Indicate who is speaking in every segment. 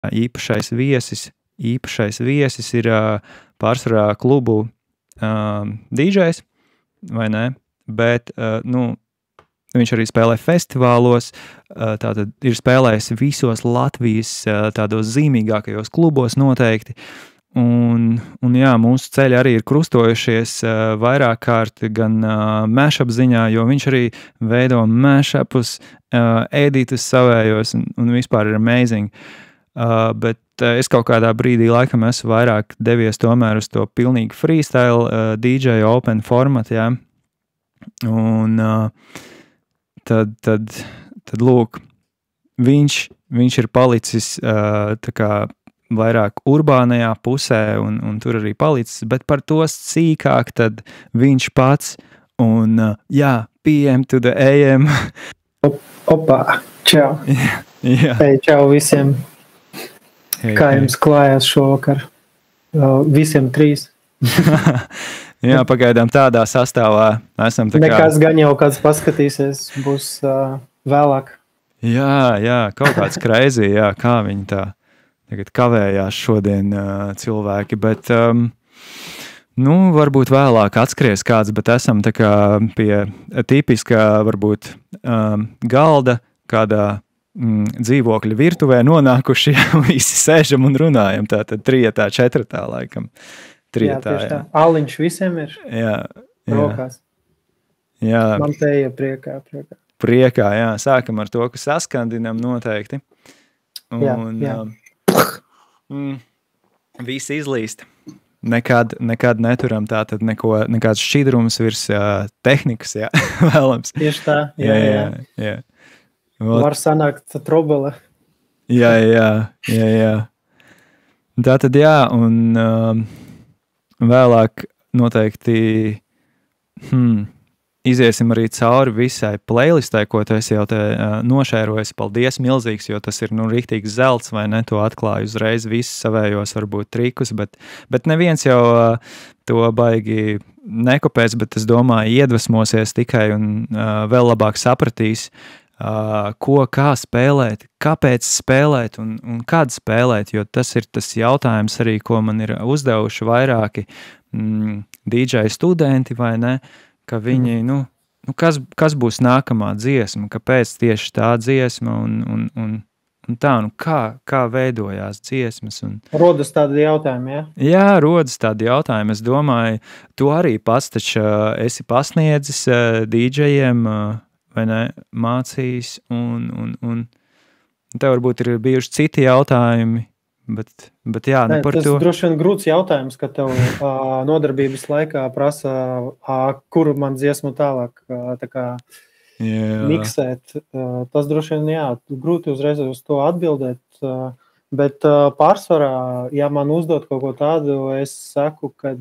Speaker 1: īpašais viesis ir pārsvarā klubu DJs, vai ne? Bet, viņš arī spēlē festivālos, tātad ir spēlējis visos Latvijas tādos zīmīgākajos klubos noteikti. Un jā, mūsu ceļi arī ir krustojušies vairāk kārt gan mashup ziņā, jo viņš arī veido mashupus, editus savējos un vispār ir amazing. Bet es kaut kādā brīdī laikam esmu vairāk devies tomēr uz to pilnīgi freestyle DJ open formatu, jā. Un tad lūk, viņš ir palicis tā kā vairāk urbānajā pusē un tur arī palicis, bet par to sīkāk tad viņš pats un PM to the AM.
Speaker 2: Opa, čau.
Speaker 1: Jā.
Speaker 2: Hei, čau visiem. Kā jums klājās šovakar? Visiem 3.
Speaker 1: Jā, pagaidām tādā sastāvā esam tā kā...
Speaker 2: Nekas gan jau kāds paskatīsies, būs vēlāk.
Speaker 1: Jā, kaut kāds crazy, jā, kā viņi tā tagad kavējās šodien cilvēki, bet varbūt vēlāk atskries kāds, bet esam tā kā pie tipiskā varbūt galda kādā dzīvokļa virtuvē nonākuši, visi sēžam un runājam, tātad 3, 4 laikam. 3,
Speaker 2: jā, tieši tā. Aliņš visiem ir rokās.
Speaker 1: Jā.
Speaker 2: Man te ir priekā.
Speaker 1: Priekā, jā. Sākam ar to, ka saskandinam noteikti.
Speaker 2: Jā.
Speaker 1: Visi izlīst. Nekad neturam tātad nekāds šķidrums virs tehnikas, jā, vēlams.
Speaker 2: Tieši tā,
Speaker 1: jā.
Speaker 2: Var sanākt trobele.
Speaker 1: Jā. Tātad jā, un vēlāk noteikti iziesim arī cauri visai playlistai, ko tu esi jau te nošērojis. Paldies milzīgs, jo tas ir riktīgs zelts, vai ne? To atklāju uzreiz visus savējos varbūt trikus, bet neviens jau to baigi nekopēs, bet es domāju iedvesmosies tikai un vēl labāk sapratīs, kā spēlēt, kāpēc spēlēt un kad spēlēt, jo tas ir tas jautājums arī, ko man ir uzdevuši vairāki DJ studenti, vai ne, ka viņi, kas būs nākamā dziesma, kāpēc tieši tā dziesma un tā, kā veidojās dziesmas.
Speaker 2: Rodas tādi jautājumi, jā?
Speaker 1: Jā, rodas tādi jautājumi. Es domāju, tu arī pats taču esi pasniedzis DJiem, vai ne, mācījis, un tev varbūt ir bijuši citi jautājumi, bet jā, par to.
Speaker 2: Tas droši vien grūts jautājums, ka tev nodarbības laikā prasa, kuru man dziesmu tālāk tā kā miksēt. Tas droši vien, jā, grūti uzreiz uz to atbildēt, bet pārsvarā, ja man uzdot kaut ko tādu, es saku, kad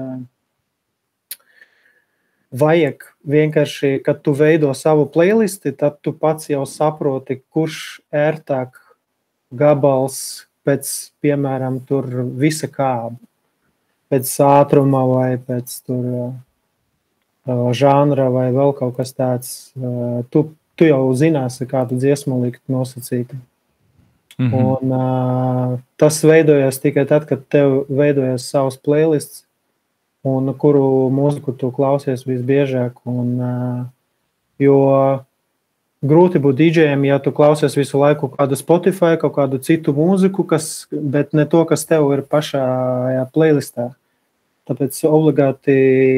Speaker 2: vajag vienkārši, kad tu veido savu playlisti, tad tu pats jau saproti, kurš ērtāk gabals pēc, piemēram, tur visa kāba, pēc ātruma vai pēc tur žanra vai vēl kaut kas tāds. Tu jau zināsi, kādu dziesmu likt nosacīti. Un tas veidojas tikai tad, kad tev veidojas savs playlists, un kuru mūziku tu klausies visbiežāk. Jo grūti būt DJiem, ja tu klausies visu laiku kādu Spotify, kaut kādu citu mūziku, bet ne to, kas tev ir pašā playlistā. Tāpēc obligāti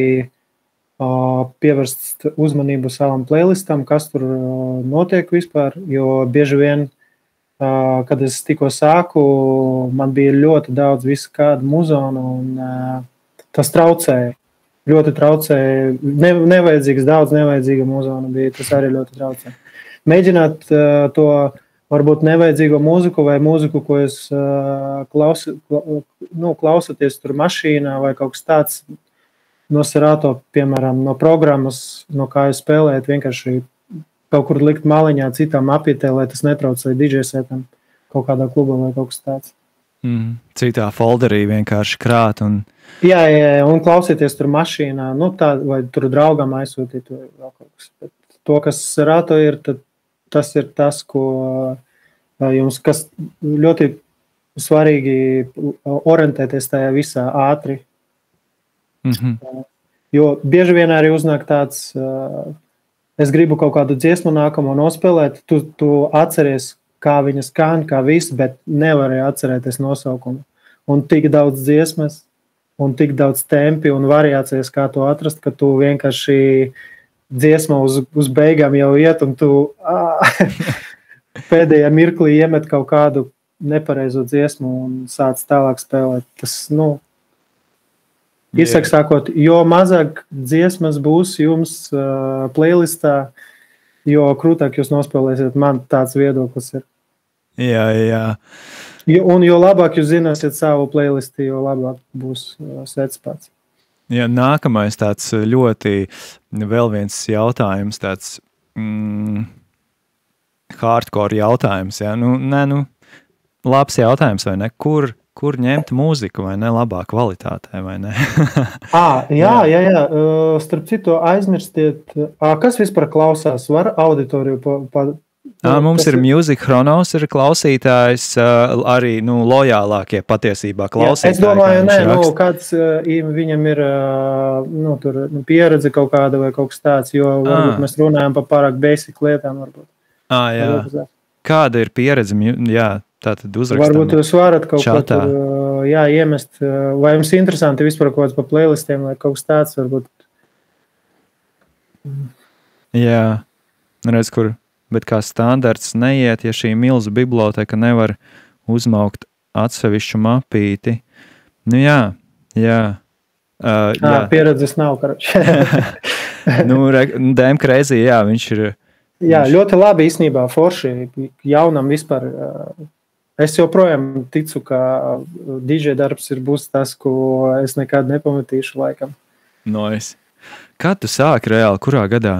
Speaker 2: pievērst uzmanību savam playlistam, kas tur notiek vispār, jo bieži vien, kad es tikko sāku, man bija ļoti daudz visu kādu muzonu, un tas traucēja, ļoti traucēja. Nevajadzīgs daudz nevajadzīga muzona bija, tas arī ļoti traucēja. Mēģināt to varbūt nevajadzīgo mūziku vai mūziku, ko es klausoties tur mašīnā vai kaut kas tāds no Serato, piemēram, no programmas, no kā jūs spēlējat, vienkārši kaut kur likt maliņā citām apietē, lai tas netraucē DJ setam kaut kādā klubā vai kaut kas tāds.
Speaker 1: Citā folderī vienkārši krāt un...
Speaker 2: Jā, un klausieties tur mašīnā, tā, vai tur draugam aizsūtīt vai vēl kaut kas. Bet to, kas Serato ir, tad tas ir tas, ko jums, kas ļoti svarīgi orientēties tajā visā ātri. Jo bieži vien arī uznāk tāds, es gribu kaut kādu dziesmu nākamo nospēlēt, tu atceries, kā viņa skan, kā viss, bet nevari atcerēties nosaukumu. Un tik daudz dziesmas, un tik daudz tempi un variācijas, kā to atrast, ka tu vienkārši dziesma uz beigām jau iet, un tu pēdējā mirklī iemet kaut kādu nepareizo dziesmu un sāc tālāk spēlēt. Tas, izsaka sākot, jo mazāk dziesmas būs jums playlistā, jo krūtāk jūs nospēlēsiet. Man tāds viedoklis ir.
Speaker 1: Jā.
Speaker 2: Un jo labāk jūs zināsiet savu playlisti, jo labāk būs sets pats.
Speaker 1: Jā, nākamais tāds ļoti vēl viens jautājums, tāds hardcore jautājums. Jā. Labs jautājums, vai ne? Kur ņemt mūziku, vai ne? Labā kvalitātē, vai ne?
Speaker 2: Jā. Starp citu, aizmirstiet, kas vispār klausās? Var auditoriju
Speaker 1: Mums ir Music Chronos, ir klausītājs, arī lojālākie patiesībā klausītāji.
Speaker 2: Es domāju, kāds viņam ir pieredze kaut kāda vai kaut kas tāds, jo varbūt mēs runājam par pārāk basic lietām. Varbūt.
Speaker 1: Jā. Kāda ir pieredze? Jā, tātad uzrakstam.
Speaker 2: Varbūt jūs varat kaut ko tur iemest. Vai jums interesanti vispār kaut kāds pa playlistiem vai kaut kas tāds varbūt?
Speaker 1: Jā, redz, kur. Bet kā standarts neiet, ja šī milzu biblioteka nevar uzmaukt atsevišķu mapīti. Jā.
Speaker 2: Pieredzes nav, karoči.
Speaker 1: DM Crazy, jā, viņš ir...
Speaker 2: Jā, ļoti labi īstenībā, forši, jaunam vispār. Es joprojām ticu, ka DJ darbs būs tas, ko es nekad nepametīšu laikam.
Speaker 1: Nice. Kā tu sāki reāli, kurā gadā?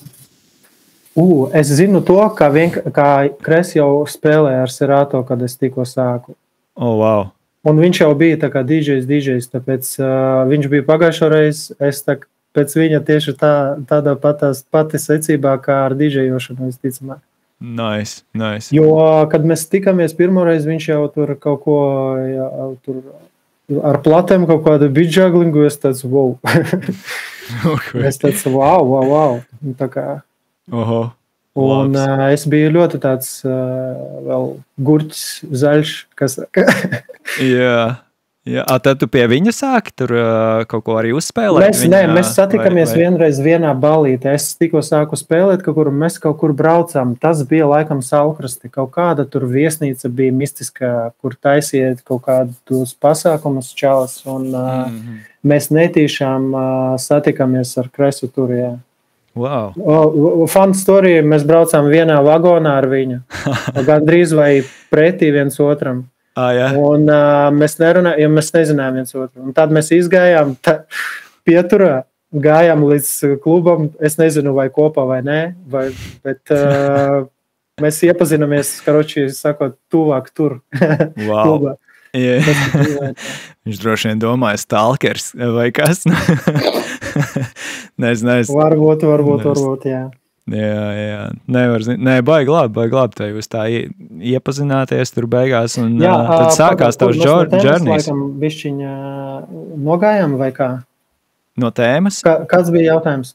Speaker 2: Es zinu to, kā Kres jau spēlēja ar Serato, kad es tikko sāku.
Speaker 1: Wow.
Speaker 2: Un viņš jau bija tā kā DJs, tāpēc viņš bija pagājušo reizi, es pēc viņa tieši tādā pati secībā, kā ar DJošanu, es ticamāk.
Speaker 1: Nice.
Speaker 2: Jo, kad mēs tikamies pirmoreiz, viņš jau tur kaut ko tur ar platēm kaut kādu beatjugglingu, es tāds wow. Es tāds wow. Tā kā... Un es biju ļoti tāds vēl gurķis, zaļš, kas...
Speaker 1: Jā. Tad tu pie viņa sāki tur kaut ko arī uzspēlēt?
Speaker 2: Mēs satikamies vienreiz vienā ballītē. Es tikko sāku spēlēt, mēs kaut kur braucām. Tas bija laikam Saukrasti. Kaut kāda tur viesnīca bija mistiskā, kur taisiet kaut kādus pasākumus čalas. Un mēs netīšām satikamies ar Kresu tur, jā.
Speaker 1: Wow.
Speaker 2: Fun story, mēs braucām vienā vagonā ar viņu. Gandrīz vai pretī viens otram.
Speaker 1: Jā.
Speaker 2: Un mēs nerunājām, jo mēs nezinājām viens otru. Un tad mēs izgājām pieturā, gājām līdz klubam. Es nezinu, vai kopā vai nē, bet mēs iepazinamies, karoči, sakot, tuvāk tur.
Speaker 1: Wow.
Speaker 2: Klubā.
Speaker 1: Viņš droši vien domāja stalkers vai kas? Nezinu.
Speaker 2: Varbūt, jā.
Speaker 1: Jā. Nevar zināt. Nē, baigi labi, te jūs tā iepazināties tur beigās, un tad sākās tavs journeys.
Speaker 2: Bišķiņa nogājām vai kā?
Speaker 1: No tēmas?
Speaker 2: Kāds bija jautājums?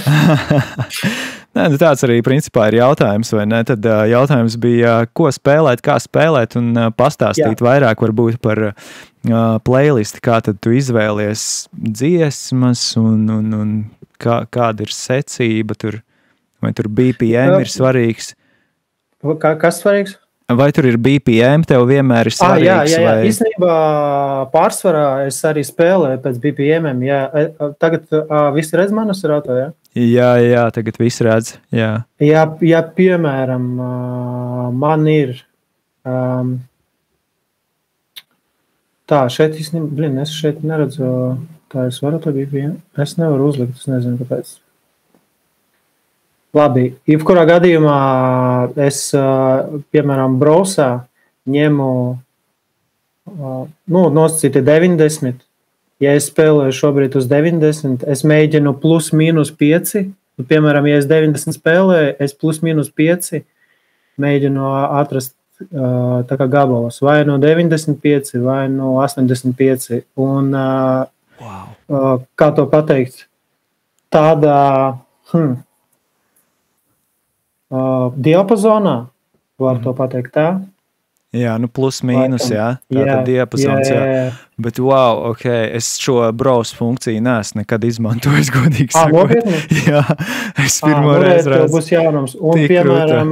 Speaker 1: Nē, tāds arī principā ir jautājums, vai ne? Tad jautājums bija, ko spēlēt, kā spēlēt, un pastāstīt vairāk varbūt par playlisti, kā tad tu izvēlies dziesmas, un kāda ir secība tur, vai tur BPM ir svarīgs?
Speaker 2: Kas svarīgs?
Speaker 1: Vai tur ir BPM, tev vienmēr ir svarīgs?
Speaker 2: Jā. Īstenībā pārsvarā es arī spēlēju pēc BPM-iem. Tagad visi redz manu Serato, jā?
Speaker 1: Jā, tagad visi redz, jā.
Speaker 2: Ja piemēram, man ir šeit īstenībā, es šeit neredzu, tā es varu to BPM, es nevaru uzlikt, es nezinu, kāpēc. Labi, jebkurā gadījumā es, piemēram, Browsā ņemu, nosacīti 90. Ja es spēlēju šobrīd uz 90, es mēģinu plus mīnus 5. Piemēram, ja es 90 spēlēju, es plus mīnus 5 mēģinu atrast tā kā gabalos, vai no 95, vai no 85. Un, kā to pateikt, tādā diapazonā, var to pateikt tā.
Speaker 1: Jā, nu plus mīnus, jā. Tātad diapazons, jā. Bet, wow, ok, es šo browse funkciju neesmu nekad izmantojis, godīgi sakot.
Speaker 2: Nopietni?
Speaker 1: Jā, es pirmo reizi
Speaker 2: redzu. Būs jaunums. Un, piemēram,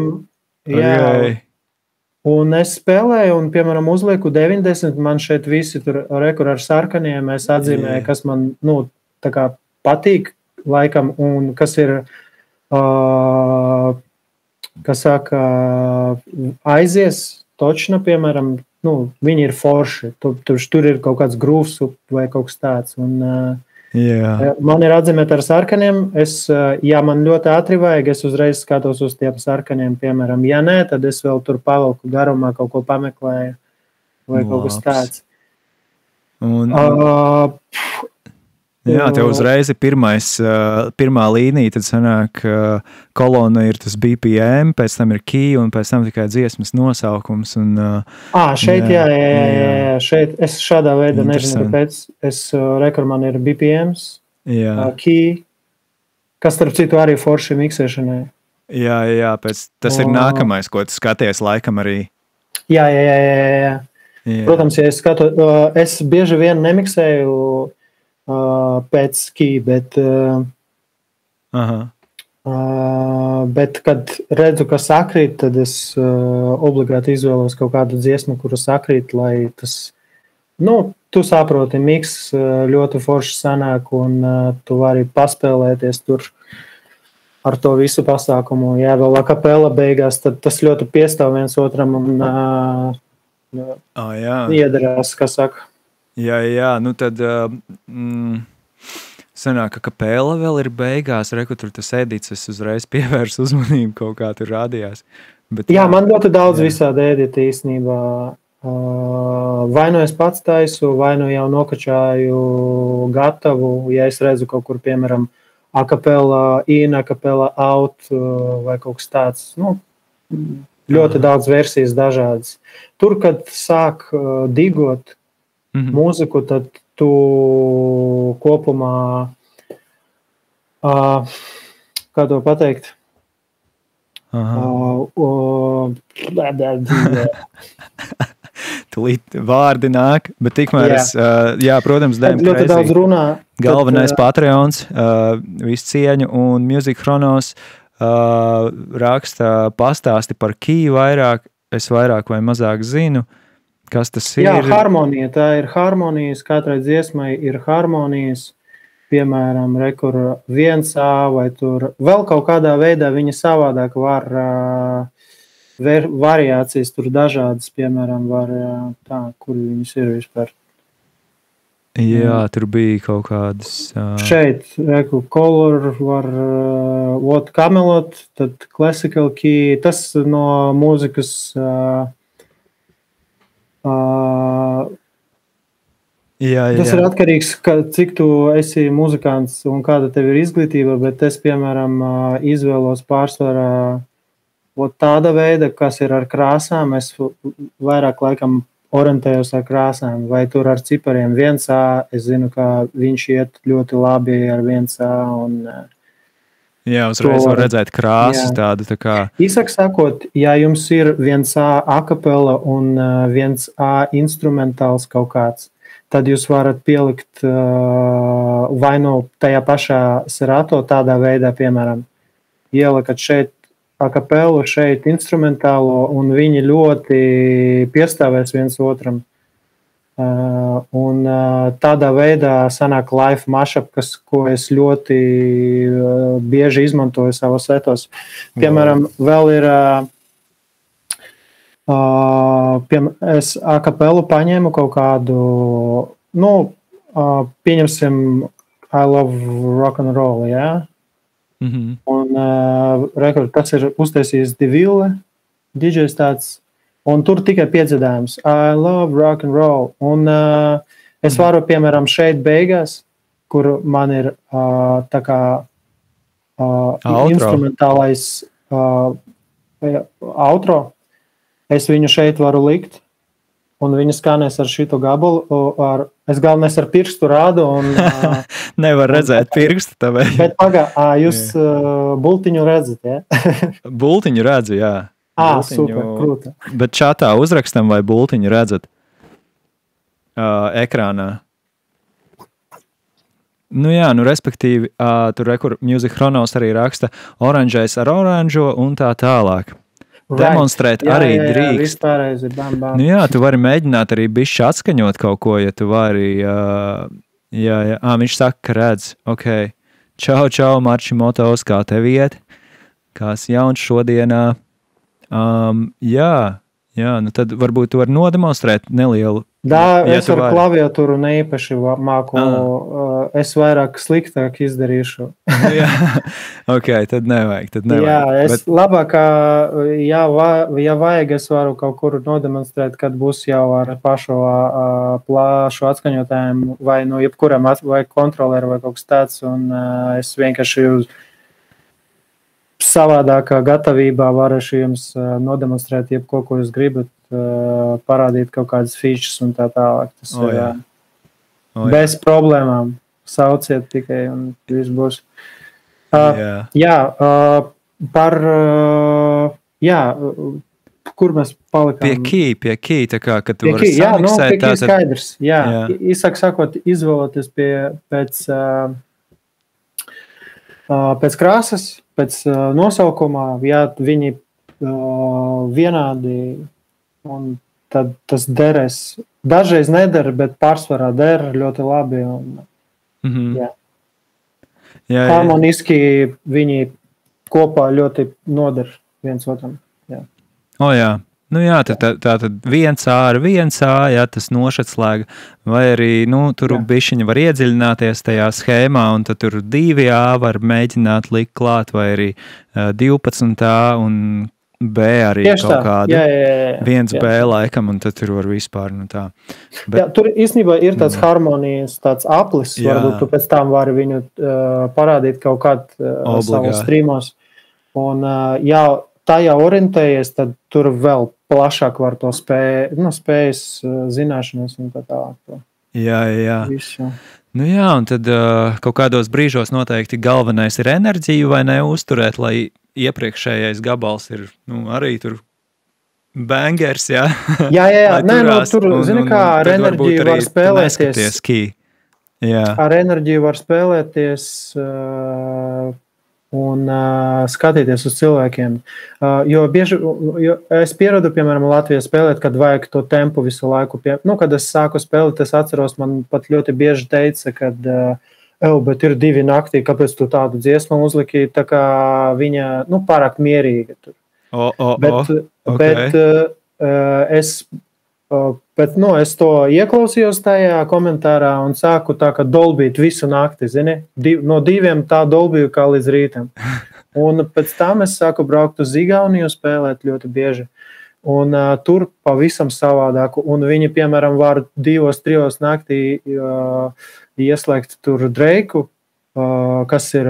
Speaker 2: un es spēlēju, un, piemēram, uzlieku 90, man šeit visi tur rekur ar sarkaniem, es atzīmēju, kas man, tā kā patīk laikam, un kas ir, kas saka, aizies, točna, piemēram, viņi ir forši. Tur ir kaut kāds grūvs vai kaut kas tāds. Un, man ir atzīmēt ar sarkaniem. Ja man ļoti ātri vajag, es uzreiz skatos uz tiem sarkaniem, piemēram. Ja nē, tad es vēl tur pavelku garumā, kaut ko pameklēju vai kaut kas tāds. Jā, tev uzreiz ir pirmā līnija, tad sanāk, kolona ir tas BPM, pēc tam ir key un pēc tam tikai dziesmas nosaukums. Un, šeit, jā. Šeit es šādā veidā nezinu, kāpēc. Rekur man ir BPMs, key, kas starp citu arī forši miksēšanai.
Speaker 1: Jā, tas ir nākamais, ko tu skaties laikam arī. Jā.
Speaker 2: Protams, ja es skatu, es bieži vien nemiksēju pēc key, bet kad redzu, ka sakrīt, tad es obligāti izvēlos kaut kādu dziesmu, kuru sakrīt, lai tas, tu saproti, miks ļoti forši sanāk, un tu vari paspēlēties tur ar to visu pasākumu. Jā, vēl akapela beigās, tad tas ļoti piestāv viens otram un iedarās, kas saka.
Speaker 1: Jā, nu tad sanāk, ka kapela vēl ir beigās, reku tur tas edits, es uzreiz pievērsu uzmanību, kaut kā tur rādījās. Bet,
Speaker 2: jā, man ļoti daudz visādi editi īstenībā. Vai nu es pats taisu, vai nu jau nokačāju gatavu, ja es redzu kaut kur, piemēram, akapela in, akapela out vai kaut kas tāds. Ļoti daudz versijas dažādas. Tur, kad sāk digot mūziku, tad tu kopumā, kā to pateikt,
Speaker 1: Tūlīt vārdi nāk, bet tikmēr es, protams,
Speaker 2: ļoti daudz runā.
Speaker 1: Galvenais Patreons, visu cieņu un Music Chronos raksta pastāsti par key vairāk, es vairāk vai mazāk zinu. Kas tas ir?
Speaker 2: Jā, harmonija. Tā ir harmonijas. Katrai dziesmai ir harmonijas. Piemēram, rekur 1A vai tur vēl kaut kādā veidā viņa savādāk var variācijas tur dažādas. Piemēram, var tā, kur viņas ir vispār.
Speaker 1: Jā, tur bija kaut kādas...
Speaker 2: Šeit, reku, color var what camelot, tad classical key. Tas no mūzikas... Tas ir atkarīgs, cik tu esi muzikants un kāda tev ir izglītība, bet es, piemēram, izvēlos pārsvarā tāda veida, kas ir ar krāsām. Es vairāk laikam orientējos ar krāsām, vai tur ar cipariem 1A. Es zinu, ka viņš iet ļoti labi ar 1A un...
Speaker 1: Jā, uzreiz var redzēt krāsas tādu tā kā...
Speaker 2: Īsāk sakot, ja jums ir 1A akapela un 1A instrumentāls kaut kāds, tad jūs varat pielikt vai no tajā pašā serato tādā veidā, piemēram, ielikat šeit akapelu, šeit instrumentālo, un viņi ļoti piestāvēs viens otram. Un tādā veidā sanāk live mashup, ko es ļoti bieži izmantoju savos setos. Piemēram, vēl ir es akapelu paņēmu kaut kādu, pieņemsim I Love Rock and Roll, jā? Un tas ir uztaisījis Diville, DJs tāds. Un tur tikai piedzīdājums. I love rock and roll. Un es varu, piemēram, šeit beigās, kur man ir tā kā instrumentālais outro. es viņu šeit varu likt, un viņa skanēs ar šito gabalu, es galvenais ar pirkstu rādu.
Speaker 1: Nevar redzēt pirkstu tavai.
Speaker 2: Bet jūs bultiņu redzat, ja?
Speaker 1: Bultiņu redzu, jā.
Speaker 2: Super, krūta.
Speaker 1: Bet čatā uzrakstam, vai bultiņu redzat ekrānā. Nu jā, respektīvi, tur kur Music Chronos arī raksta oranžais ar oranžo un tā tālāk. Demonstrēt arī drīkst.
Speaker 2: Vispārreiz ir bam.
Speaker 1: Nu jā, tu vari mēģināt arī bišķi atskaņot kaut ko, ja tu vari, viņš saka, ka redz, ok, čau, Marči Motos, kā tev iet? Kās jauns šodienā? Jā, nu tad varbūt tu vari nodemonstrēt nelielu.
Speaker 2: Es ar klaviatūru neīpaši māku, es vairāk sliktāk izdarīšu.
Speaker 1: Jā, ok, tad nevajag.
Speaker 2: Jā, labāk, ja vajag, es varu kaut kur nodemonstrēt, kad būs jau ar pašu plāšu atskaņotājiem vai no jebkuram, vai kontroleru vai kaut kas tāds, un es vienkārši savādākā gatavībā varēšu jums nodemonstrēt jebko, ko jūs gribat, parādīt kaut kādas features un tā tālāk. Tas ir bez problēmām. Sauciet tikai un viss būs. Kur mēs palikām?
Speaker 1: Pie key, tā kā, kad tu vari samiksēt.
Speaker 2: Pie key skaidrs. Īsāk sakot, izvēloties pēc krāsas, pēc nosaukumā, ja viņi vienādi, un tad tas derēs. Dažreiz nedara, bet pārsvarā der ļoti labi. Harmoniski viņi kopā ļoti noder viens otram.
Speaker 1: Jā. Nu jā, tad 1A ar 1A, jā, tas nošatslēga, vai arī, tur bišķiņi var iedziļināties tajā schēmā, un tad tur 2A var mēģināt likt klāt, vai arī 12A un B arī
Speaker 2: tieši
Speaker 1: kaut kādu. 1B laikam, un tad tur var vispār, tā.
Speaker 2: Bet, tur īstenībā ir tāds harmonijas, tāds aplis, varbūt tu pēc tam vari viņu parādīt kaut kādu savos streamos, un tajā orientējies, tad tur vēl plašāk var to spējas zināšanas un tā tālāk.
Speaker 1: Jā.
Speaker 2: Visu.
Speaker 1: Nu jā, un tad kaut kādos brīžos noteikti galvenais ir enerģiju vai neuzturēt, lai iepriekšējais gabals ir arī tur bangers, jā.
Speaker 2: Jā. Tur, zini kā, ar enerģiju var spēlēties. Ar enerģiju var spēlēties un skatīties uz cilvēkiem. Jo es pieradu, piemēram, Latvijā spēlēt, kad vajag to tempu visu laiku. Kad es sāku spēlēt, es atceros, man pat ļoti bieži teica, kad bet ir 2 naktī, kāpēc tu tādu dziesmu uzliki, tā kā viņa, pārāk mierīga tur. Bet es to ieklausījos tajā komentārā un sāku tā, ka dolbīt visu nakti, zini? No 2 tā dolbīju kā līdz rītam. Un pēc tam es sāku braukt uz Igauniju spēlēt ļoti bieži. Un tur pavisam savādāku. Un viņi, piemēram, var 2-3 naktī ieslēgt tur Dreiku, kas ir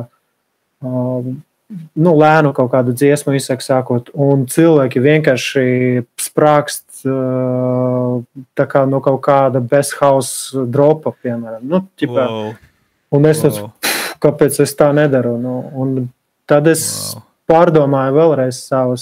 Speaker 2: lēnu kaut kādu dziesmu izsaka sākot. Un cilvēki vienkārši sprākst tā kā no kaut kāda best house dropa, piemēram. Un es teicu, kāpēc es tā nedaru? Un tad es pārdomāju vēlreiz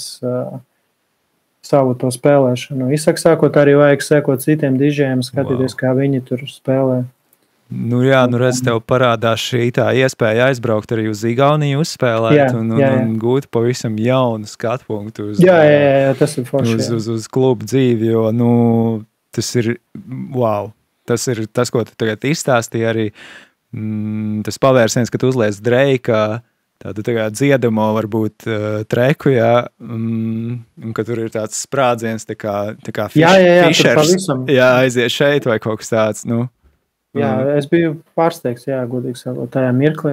Speaker 2: savu to spēlēšanu. Izsaka sākot, arī vajag sekot citiem dižējiem, skatīties, kā viņi tur spēlē.
Speaker 1: Nu jā, redz, tev parādās šī tā iespēja aizbraukt arī uz Igauniju uzspēlēt un gūt pavisam jaunu skatpunktu uz,
Speaker 2: tas ir forši,
Speaker 1: uz klubu dzīvi, jo, tas ir, wow, tas ir tas, ko tu tagad izstāstīji arī, tas pavērsiens, ka tu uzliec Dreika, tādu dziedamo varbūt treku, un ka tur ir tāds sprādziens, tā kā Fišers, aizies šeit vai kaut kas tāds,
Speaker 2: Jā, es biju pārsteigts, godīgi sakot, tajā mirklī.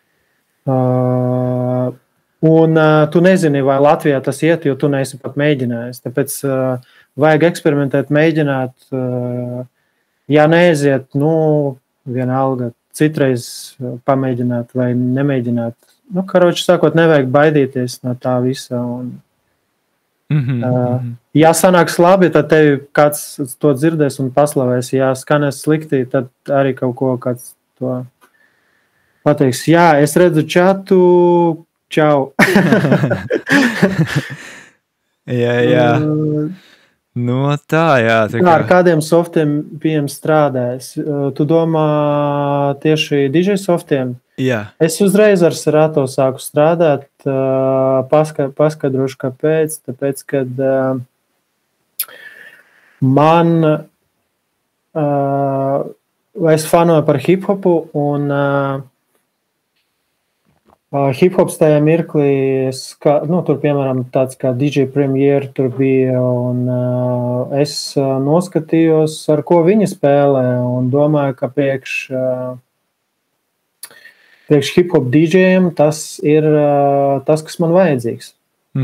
Speaker 2: Un tu nezini, vai Latvijā tas iet, jo tu neesi pat mēģinājis. Tāpēc vajag eksperimentēt, mēģināt. Ja neaiziet, vienalga, citreiz pamēģināt vai nemēģināt. Karoči sakot, nevajag baidīties no tā visa. Ja sanāks labi, tad tevi kāds to dzirdēs un paslavēs. Ja skanēs slikti, tad arī kaut ko kāds to pateiks. Jā, es redzu čatu, čau.
Speaker 1: jā. No tā, jā.
Speaker 2: Ar kādiem softiem bijām strādājis? Tu domā tieši DJ softiem?
Speaker 1: Jā.
Speaker 2: Es uzreiz ar Serato sāku strādāt, paskaidrošu, kāpēc. Tāpēc, kad es fanoju par hip-hopu, un hip-hops tajā mirklī, tur, piemēram, tāds kā DJ Premier tur bija, un es noskatījos, ar ko viņi spēlē, un domāju, ka priekš hip-hop DJiem tas ir tas, kas man vajadzīgs.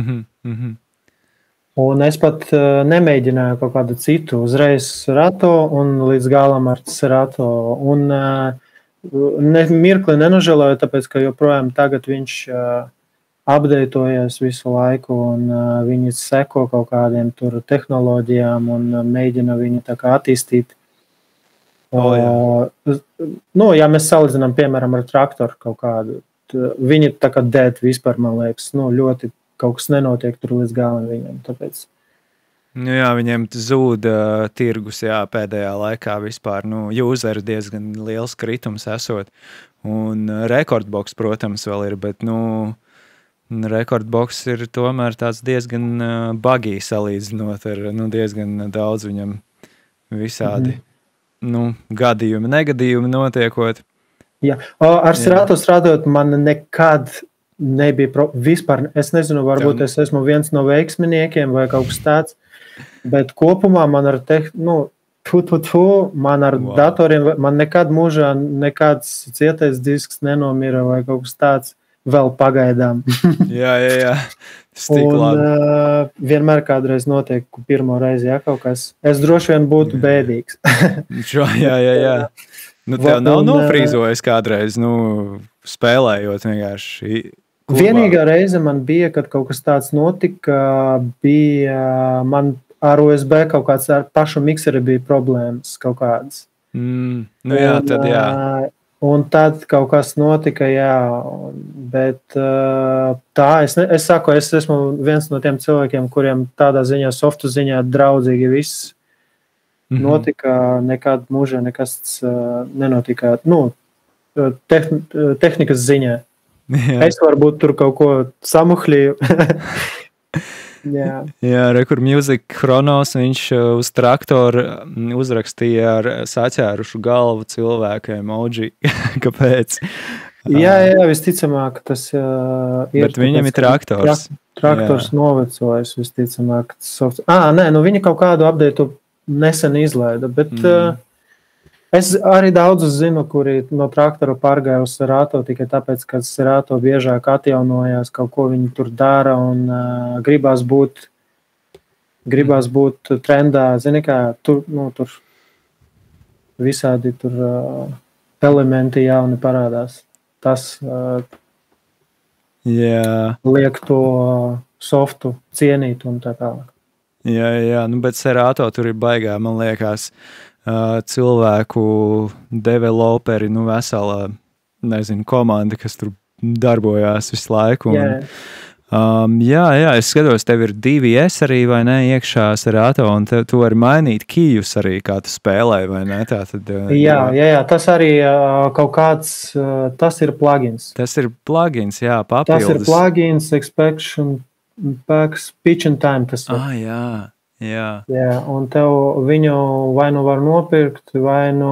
Speaker 2: Un es pat nemēģināju kaut kādu citu, uzreiz Serato un līdz galam ar Serato. Un mirkli nenožēloju, tāpēc, ka joprojām tagad viņš updatējas visu laiku, un viņi seko kaut kādiem tur tehnoloģijām un mēģina viņu tā kā attīstīt. Ja mēs salīdzinām, piemēram, ar traktoru kaut kādu, viņi tā kā dēt vispār, man liekas, ļoti kaut kas nenotiek tur līdz galam viņam, tāpēc.
Speaker 1: Jā, viņiem zūda tirgus, pēdējā laikā vispār, useru diezgan liels kritums esot, un rekordboks, protams, vēl ir, bet, rekordboks ir tomēr tāds diezgan buggy salīdzinot ar, diezgan daudz viņam visādi, gadījumi, negadījumi notiekot.
Speaker 2: Jā, ar Serato strādājot man nekad nebija vispār, es nezinu, varbūt es esmu viens no veiksminiekiem vai kaut kas tāds, bet kopumā man ar man ar datoriem, man nekad mūžā nekāds cietais disks nenomira vai kaut kas tāds vēl pagaidām.
Speaker 1: Jā. Un
Speaker 2: vienmēr kādreiz notiek pirmo reizi, kaut kas. Es droši vien būtu bēdīgs.
Speaker 1: Jā. Tev nav nofrīzojis kādreiz, spēlējot vienkārši.
Speaker 2: Vienīgā reize man bija, kad kaut kas tāds notika, bija man ar USB kaut kāds ar pašu mikseri bija problēmas kaut kādas. Un tad kaut kas notika, bet tā, es saku, es esmu viens no tiem cilvēkiem, kuriem tādā ziņā, softu ziņā draudzīgi viss notika, nekad mūžā nekas nenotika, tehnikas ziņā. Es varbūt tur kaut ko samuhļīju.
Speaker 1: Jā, Record Music Chronos, viņš uz traktora uzrakstīja ar saķērušu galvu cilvēku emoji. Kāpēc?
Speaker 2: Jā, visticamāk, tas ir.
Speaker 1: Bet viņam ir traktors.
Speaker 2: Traktors novecojis, visticamāk. Viņi kaut kādu updateu nesen izlaida, bet es arī daudzus zinu, kuri no traktora pārgāja uz Serato tikai tāpēc, ka Serato biežāk atjaunojās, kaut ko viņi tur dara un gribās būt trendā, zini kā, tur visādi tur elementi jauni parādās. Tas liek to softu cienīt un tā tālāk.
Speaker 1: Jā, bet Serato tur ir baigā, man liekas, cilvēku developeri, vesela, komanda, kas tur darbojās visu laiku. Es skatos, tev ir 2S arī, vai ne, iekšā Serato, un tu vari mainīt kījus arī, kā tu spēlē, vai ne?
Speaker 2: Jā, tas arī kaut kāds, tas ir plugins.
Speaker 1: Tas ir plugins, papildus.
Speaker 2: Tas ir plugins, expansion packs, pitch and time, tas ir.
Speaker 1: Jā,
Speaker 2: un tev viņu vai nu var nopirkt, vai nu,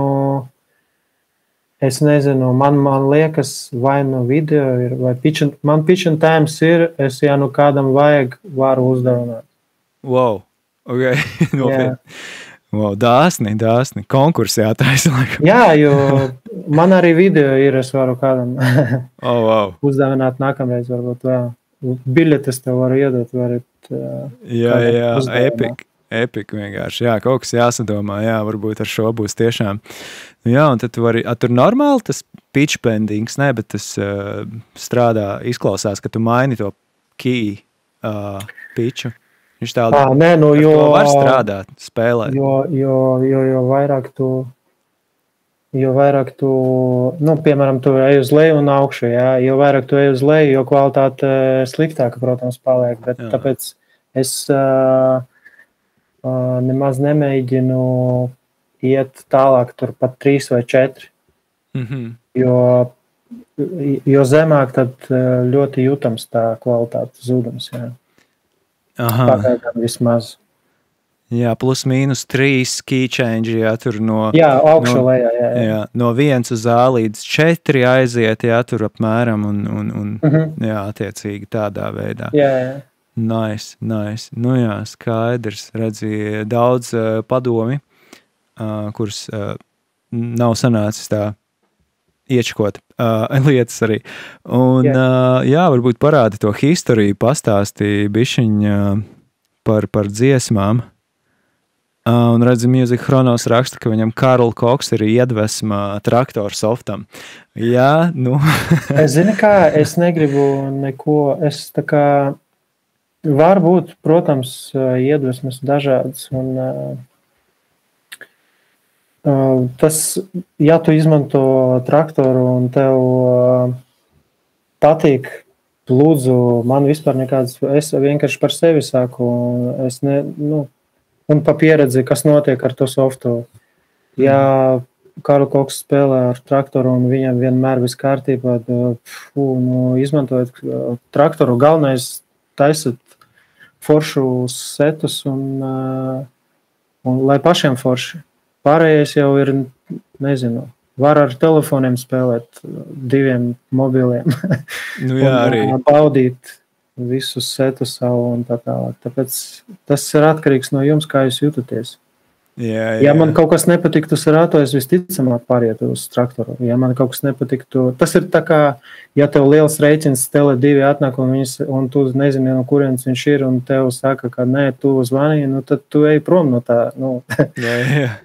Speaker 2: es nezinu, man liekas, vai nu video ir, vai man pitch and times ir, es, kādam vajag, varu uzdāvināt.
Speaker 1: Wow, ok, nopietni. Wow, dāsni, konkursi jātaisa.
Speaker 2: Jā, jo man arī video ir, es varu kādam uzdāvināt nākamreiz, varbūt vēl. Biļetes tev var iedot, varat.
Speaker 1: Jā, epic vienkārši. Jā, kaut kas jāsadomā, varbūt ar šo būs tiešām. Jā, un tad tu vari, tur normāli tas pitch bendings, bet tas strādā, izklausās, ka tu maini to key pitchu. Viņš tādu
Speaker 2: nē, nu,
Speaker 1: var strādāt, spēlēt.
Speaker 2: Jo vairāk tu, nu, piemēram, tu ej uz leju un augšu, jā, jo vairāk tu ej uz leju, jo kvalitāte sliktāka, protams, paliek, bet tāpēc es nemaz nemēģinu iet tālāk tur pat 3 vai 4, jo zemāk tad ļoti jūtams tā kvalitāte zudums, jā. Pagaidām vismaz.
Speaker 1: Jā, plus mīnus 3 key change, jā, tur no...
Speaker 2: Jā, augšu lejā, jā.
Speaker 1: No 1 uz A līdz 4 aiziet, jā, tur apmēram, un jā, attiecīgi tādā veidā.
Speaker 2: Jā.
Speaker 1: Nice. Nu jā, skaidrs, redzi, daudz padomi, kuras nav sanācis tā iečkot lietas arī. Un jā, varbūt parādi to historiju, pastāstīja bišķiņ par dziesmām. Un redzi, Music Chronos raksta, ka viņam Karl Koks ir iedvesma traktoru softam. Jā, nu.
Speaker 2: Es zinu kā, es negribu neko, es tā kā, varbūt, protams, iedvesmas dažādas, un tas, ja tu izmanto traktoru un tev patīk, lūdzu, man vispār nekāds, es vienkārši par sevi saku, es un pa pieredzi, kas notiek ar to softu. Ja Karl Koks spēlē ar traktoru un viņam vienmēr viss kārtībā, izmantojot traktoru, galvenais taisat foršu setus un lai pašiem forši. Pārējais jau ir, nezinu, var ar telefoniem spēlēt 2 mobiliem.
Speaker 1: Nu jā, arī.
Speaker 2: Baudīt visus setus savu un tā tālāk. Tāpēc tas ir atkarīgs no jums, kā jūs jūtaties.
Speaker 1: Jā.
Speaker 2: Ja man kaut kas nepatiktu srāto, es visticamāk pārietu uz traktoru. Ja man kaut kas nepatiktu, tas ir tā kā, ja tev liels rēķins Tele2 atnāk un tu nezini, no kurienes viņš ir, un tev saka, ka nē, tu uzvanīji, nu tad tu ej prom no tā. Nu.
Speaker 1: Jā.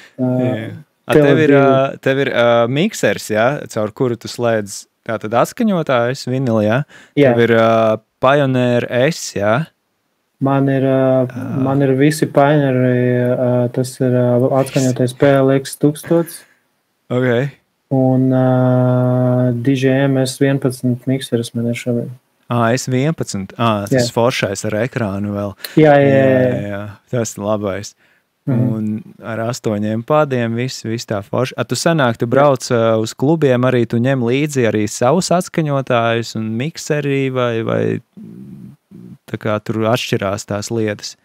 Speaker 1: Tev ir miksers, jā, caur kuru tu slēdz tātad atskaņotājs vinili, jā?
Speaker 2: Jā.
Speaker 1: Tev ir Pioneer S, jā?
Speaker 2: Man ir visi Pioneeri, tas ir atskaņotais PLX 1000.
Speaker 1: Okay.
Speaker 2: Un DJM S11 mikseris man ir šobrīd.
Speaker 1: S11, tas foršais ar ekrānu vēl.
Speaker 2: Jā.
Speaker 1: Tas ir labais. Un ar 8 pādiem viss tā forši. Tu senāk, tu brauc uz klubiem, arī tu ņem līdzi arī savus atskaņotājus un mikseri vai tā kā tur atšķirās tās lietas?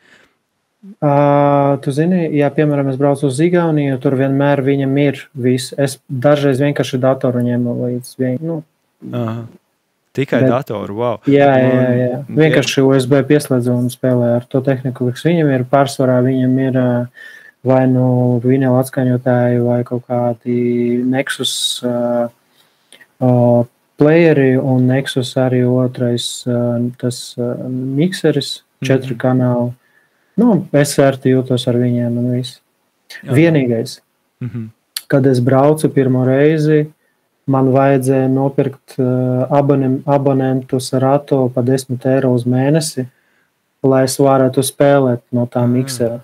Speaker 2: Tu zini, ja piemēram es braucu uz Igauniju, tur vienmēr viņam ir viss. Es dažreiz vienkārši datoru ņemu līdzi.
Speaker 1: Tikai datoru, wow.
Speaker 2: Jā. Vienkārši USB pieslēdzumu spēlē ar to tehniku, kas viņam ir pārsvarā, viņam ir vai nu vinila atskaņotāji vai kaut kādi Nexus playeri un Nexus arī otrais tas mikseris, 4 kanāli. Es ērti jūtos ar viņiem un viss. Vienīgais, kad es braucu pirmo reizi, man vajadzēja nopirkt abonentu Serato pa 10 eiro uz mēnesi, lai es varētu spēlēt no tā miksera.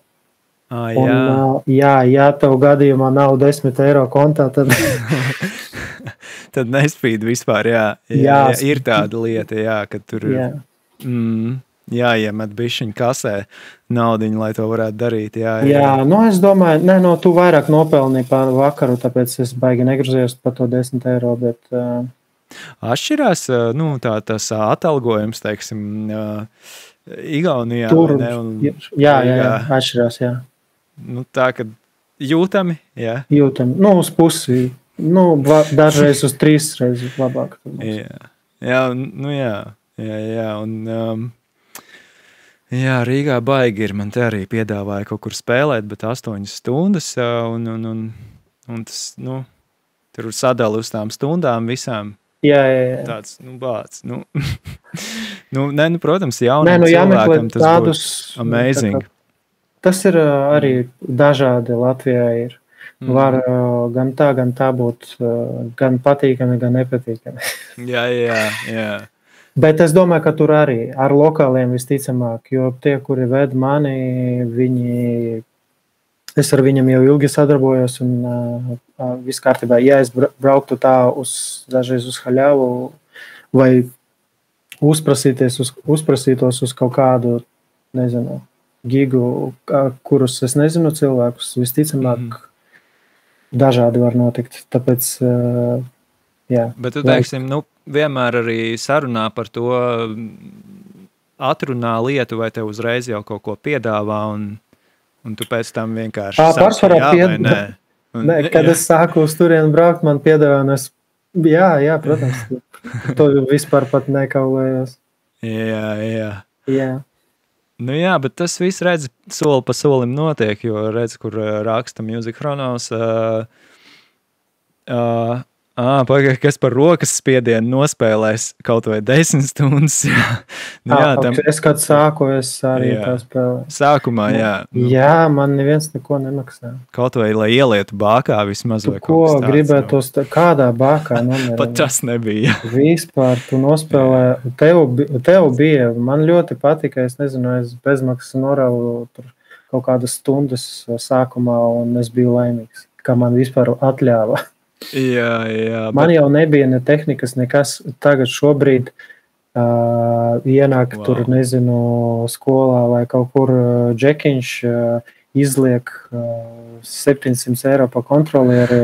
Speaker 2: Ja tev gadījumā nav 10 eiro kontā, tad...
Speaker 1: tad nespīd vispār, jā. Ir tāda lieta, jā, ka tur ir... jāiemet bišķiņ kasē naudiņu, lai to varētu darīt. Jā,
Speaker 2: es domāju, tu vairāk nopelnīji par vakaru, tāpēc es baigi negruzījos par to 10 eiro, bet...
Speaker 1: Atšķirās, tas atalgojums, teiksim, Igaunijā?
Speaker 2: Tur, jā, atšķirās, jā.
Speaker 1: Tā, ka jūtami, jā? Jūtami,
Speaker 2: uz pusi, dažreiz uz 3 reizes labāk.
Speaker 1: Jā, un... Jā, Rīgā baigi ir, man te arī piedāvāja kaut kur spēlēt, bet 8 stundas, un tas, tur sadali uz tām stundām visām.
Speaker 2: Jā.
Speaker 1: Tāds, bāc, protams, jauniem cilvēkam tas būs amazing.
Speaker 2: Tas ir arī dažādi Latvijā ir. Var gan tā būt, gan patīkami, gan nepatīkami.
Speaker 1: Jā.
Speaker 2: Bet es domāju, ka tur arī ar lokāliem visticamāk, jo tie, kuri ved mani, es ar viņam jau ilgi sadarbojos un viss kārtībā. Ja es brauktu tā dažreiz uz haļavu vai uzprasītos uz kaut kādu, nezinu, gigu, kurus es nezinu cilvēkus, visticamāk dažādi var notikt. Tāpēc, jā.
Speaker 1: Bet tu teiksim, vienmēr arī sarunā par to atrunā lietu, vai tev uzreiz jau kaut ko piedāvā, un tu pēc tam vienkārši saki jā vai nē.
Speaker 2: Kad es sāku uz turienu braukt, man piedāvā, un es, jā, protams, to vispār pat nekaulējos.
Speaker 1: Jā. Nu jā, bet tas viss redz soli pa solim notiek, jo redz, kur raksta Music Chronos, kas par rokas spiedienu nospēlēs kaut vai 10 stundas.
Speaker 2: Es kad sāku, es arī tā spēlēju.
Speaker 1: Sākumā, jā.
Speaker 2: Jā, man neviens neko nemaksā.
Speaker 1: Kaut vai, lai ielietu bākā vismaz vai
Speaker 2: kaut kas tāds. Ko gribētos, kādā bākā nomierina?
Speaker 1: Pat tas nebija.
Speaker 2: Vispār tu nospēlēji, tev bija, man ļoti patika, es nezinu, es bezmaksas noravu tur kaut kādas stundas sākumā, un es biju laimīgs, ka man vispār atļāva.
Speaker 1: Jā,
Speaker 2: man jau nebija ne tehnikas, nekas. Tagad šobrīd ienāk tur, nezinu, skolā vai kaut kur džekiņš izliek 700 eiro pa kontrolieri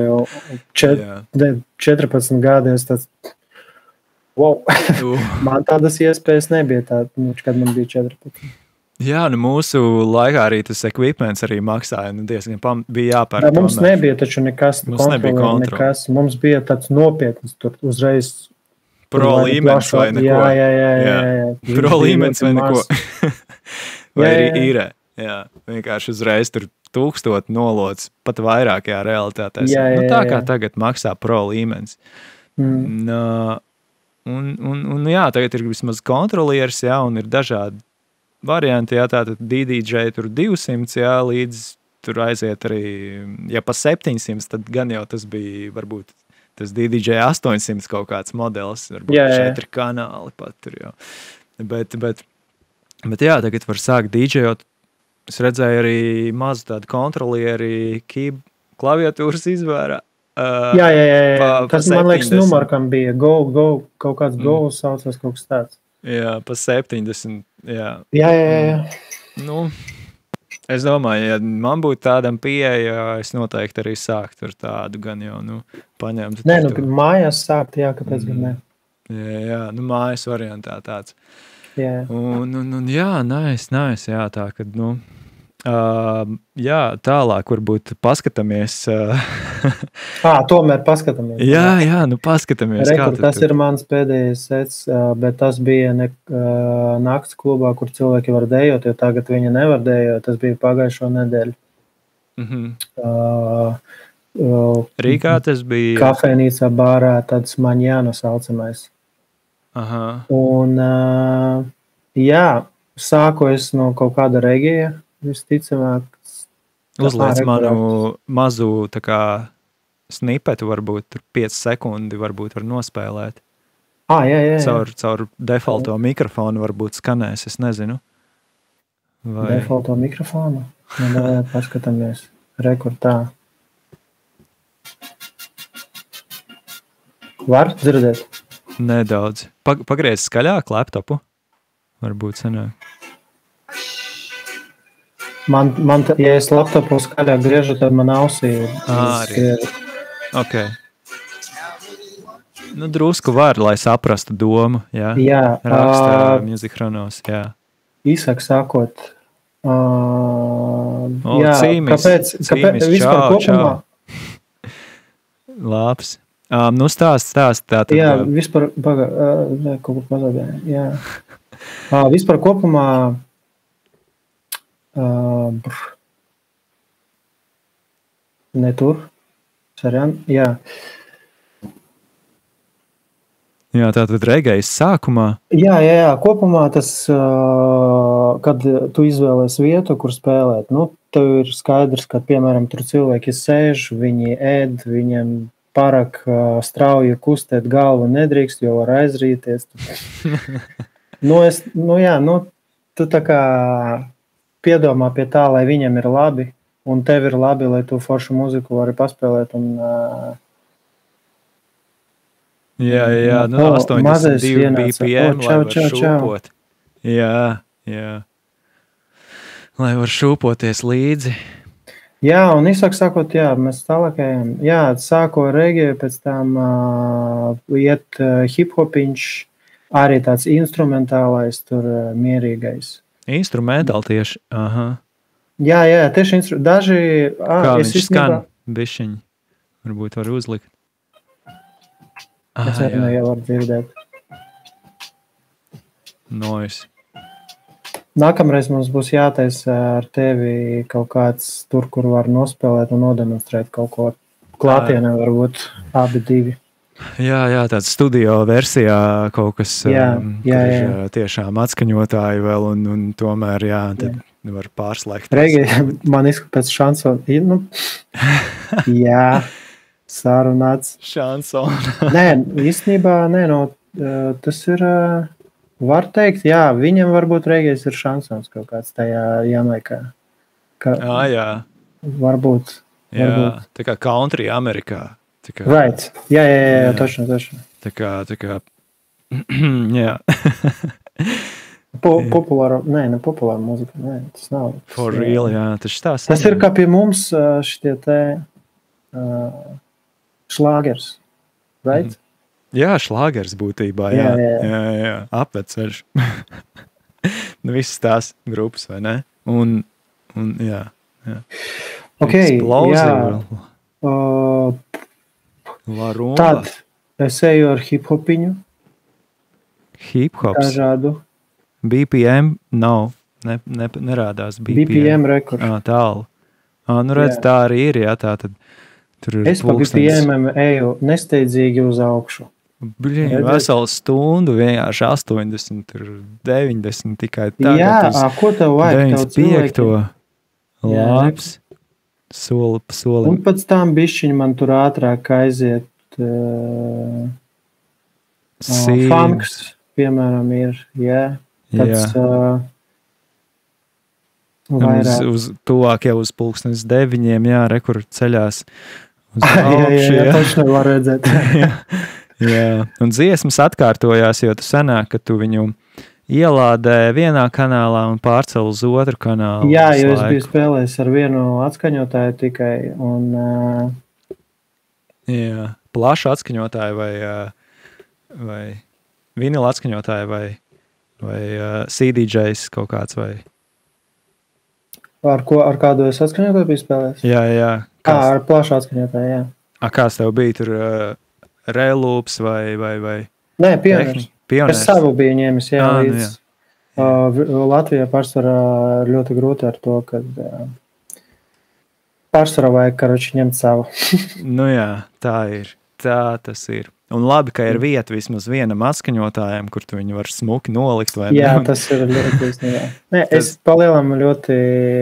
Speaker 2: 14 gadi. Tāds, wow. Man tādas iespējas nebija, kad man bija 14.
Speaker 1: Jā, mūsu laikā arī tas equipments arī maksāja, diezgan bija jāpērk.
Speaker 2: Mums nebija taču nekas, nekas. Mums bija tāds nopietns, tur uzreiz
Speaker 1: pro līmenis vai neko.
Speaker 2: Jā.
Speaker 1: Pro līmenis vai neko. Vai arī īrē. Jā, vienkārši uzreiz tur 1000 nolods, pat vairāk realitātē. Tā kā tagad maksā pro līmenis. Un tagad ir vismaz kontrolieris, un ir dažādi varianti, tātad DDJ tur 200, līdz tur aiziet arī, ja pa 700, tad gan jau tas bija varbūt tas DDJ 800 kaut kāds modelis, varbūt 4 kanāli pat tur jau. Bet tagad var sākt DJot. Es redzēju arī mazu tādu kontrolieri, klaviatūras izvērā.
Speaker 2: Jā. Tas man liekas numarkam bija. Go, kaut kāds Go saucas kaut kas tāds.
Speaker 1: Jā, pa 70. Jā. Es domāju, ja man būtu tādam pieeja, es noteikti arī sāktu ar tādu gan jau, paņemt.
Speaker 2: Nē, mājās sākt, kāpēc gan ne?
Speaker 1: Jā, mājas variantā tāds.
Speaker 2: Jā.
Speaker 1: Un nice, tā, kad, tālāk varbūt paskatāmies.
Speaker 2: Tomēr paskatāmies.
Speaker 1: Jā, paskatāmies.
Speaker 2: Tas ir mans pēdējais sets, bet tas bija nakts klubā, kur cilvēki var dejot, jo tagad viņi nevar dejot. Tas bija pagājušo nedēļu.
Speaker 1: Rīgā tas bija?
Speaker 2: Kafejnīcā bārā tāds maņjāna saucamais.
Speaker 1: Aha.
Speaker 2: Un, sāku es no kaut kāda regija, visticamāk.
Speaker 1: Uzliec manu mazu tā kā snipetu, varbūt 5 sekundi varbūt var nospēlēt.
Speaker 2: Jā.
Speaker 1: Caur defaulto mikrofonu varbūt skanēs, es nezinu. Vai...
Speaker 2: Defaulto mikrofonu? Paskatāmies. Rekordā. Var dzirdēt?
Speaker 1: Nedaudz. Pagriez skaļāk laptopu. Varbūt sanāk.
Speaker 2: Man ja es laptopu skaļāk griežu, tad man ausī
Speaker 1: arī. Ok. Drusku var, lai saprastu domu. Jā. Raksta Music Chronos, jā.
Speaker 2: Īsāk sākot.
Speaker 1: Cīmis,
Speaker 2: vispār kopumā?
Speaker 1: Labs. Stāst. Tātad...
Speaker 2: Jā, vispār, kaut kur pazādēju, jā. Vispār kopumā ne tur. Sarjan, jā.
Speaker 1: Jā, tātad regais sākumā.
Speaker 2: Jā, kopumā tas, kad tu izvēlies vietu, kur spēlēt, tev ir skaidrs, ka, piemēram, tur cilvēki sēž, viņi ēd, viņiem pārāk strauji kustēt galvu nedrīkst, jo var aizrīties. Tu tā kā piedomā pie tā, lai viņam ir labi, un tev ir labi, lai tu foršu muziku vari paspēlēt.
Speaker 1: Jā, 82 BPM, lai var šūpot. Jā. Lai var šūpoties līdzi.
Speaker 2: Jā, un īsāk sakot, mēs tālākajām. Jā, sāko reggae, pēc tam iet hip-hopiņš, arī tāds instrumentālais, tur mierīgais.
Speaker 1: Instrumentāli tieši, aha.
Speaker 2: Jā, tieši daži...
Speaker 1: Kā viņš skan, bišķiņi, varbūt var uzlikt.
Speaker 2: Es arī jau varu dzirdēt.
Speaker 1: Noise.
Speaker 2: Nākamreiz mums būs jātaisa ar tevi kaut kāds tur, kur var nospēlēt un nodemonstrēt kaut ko klātienē, varbūt abi divi.
Speaker 1: Jā, tāds studio versijā kaut kas, kur tiešām atskaņotāji vēl un tomēr, tad var pārslēgt.
Speaker 2: Regi, man izskatās pēc šansona. Jā, sarunāts.
Speaker 1: Šansona.
Speaker 2: Nē, īstenībā, tas ir... Var teikt, viņam varbūt reizēs ir šansons kaut kāds tajā Jamaikā.
Speaker 1: Jā.
Speaker 2: Varbūt.
Speaker 1: Tā kā country Amerikā.
Speaker 2: Right. Jā, točno.
Speaker 1: Tā kā, jā.
Speaker 2: Populāra, ne populāra mūzika, tas nav.
Speaker 1: For real, jā,
Speaker 2: tas ir kā pie mums šitie te šlāgers, right?
Speaker 1: Jā, šlāgers būtībā, jā. Apveceļš. Visas tās grupas, vai ne? Un jā.
Speaker 2: Ok, tad es eju ar hip-hopiņu.
Speaker 1: Hip-hops?
Speaker 2: Dažādu.
Speaker 1: BPM nav, nerādās
Speaker 2: BPM rekord.
Speaker 1: Tālu. Redz, tā arī ir, tā tad tur ir
Speaker 2: es pa BPM eju nesteidzīgi uz augšu.
Speaker 1: Veselu stundu, vienkārši 80, 90 tikai tagad.
Speaker 2: Jā, ko tev vajag?
Speaker 1: 95. Labs. Soli pa solim.
Speaker 2: Un pēc tam bišķiņi man tur ātrāk aiziet. Funks, piemēram, ir. Tāds,
Speaker 1: uz tuvāk jau uz 9:00, rekur ceļās uz augšu.
Speaker 2: Jā, točno var redzēt.
Speaker 1: Jā, un dziesmas atkārtojās, jo tu sanāk, ka tu viņu ielādē vienā kanālā un pārcel uz otru kanālu.
Speaker 2: Jā, jo es biju spēlējis ar vienu atskaņotāju tikai.
Speaker 1: Jā, plašu atskaņotāju vai vinila atskaņotāju vai CDJs kaut kāds vai...
Speaker 2: Ar kādu es atskaņotāju biju spēlējis?
Speaker 1: Jā.
Speaker 2: Ar plašu atskaņotāju, jā.
Speaker 1: Kāds tev bija tur... Reloops vai...
Speaker 2: Nē, pioners. Es savu biju ņēmis, līdz Latvijā pārsvarā ļoti grūti ar to, kad pārsvarā vajag, ņemt savu.
Speaker 1: Jā, tā ir. Tā tas ir. Un labi, ka ir vieta vismaz vienam atskaņotājam, kur tu viņu var smuki nolikt, vai ne?
Speaker 2: Jā, tas ir ļoti īstenībā. Es palielam ļoti...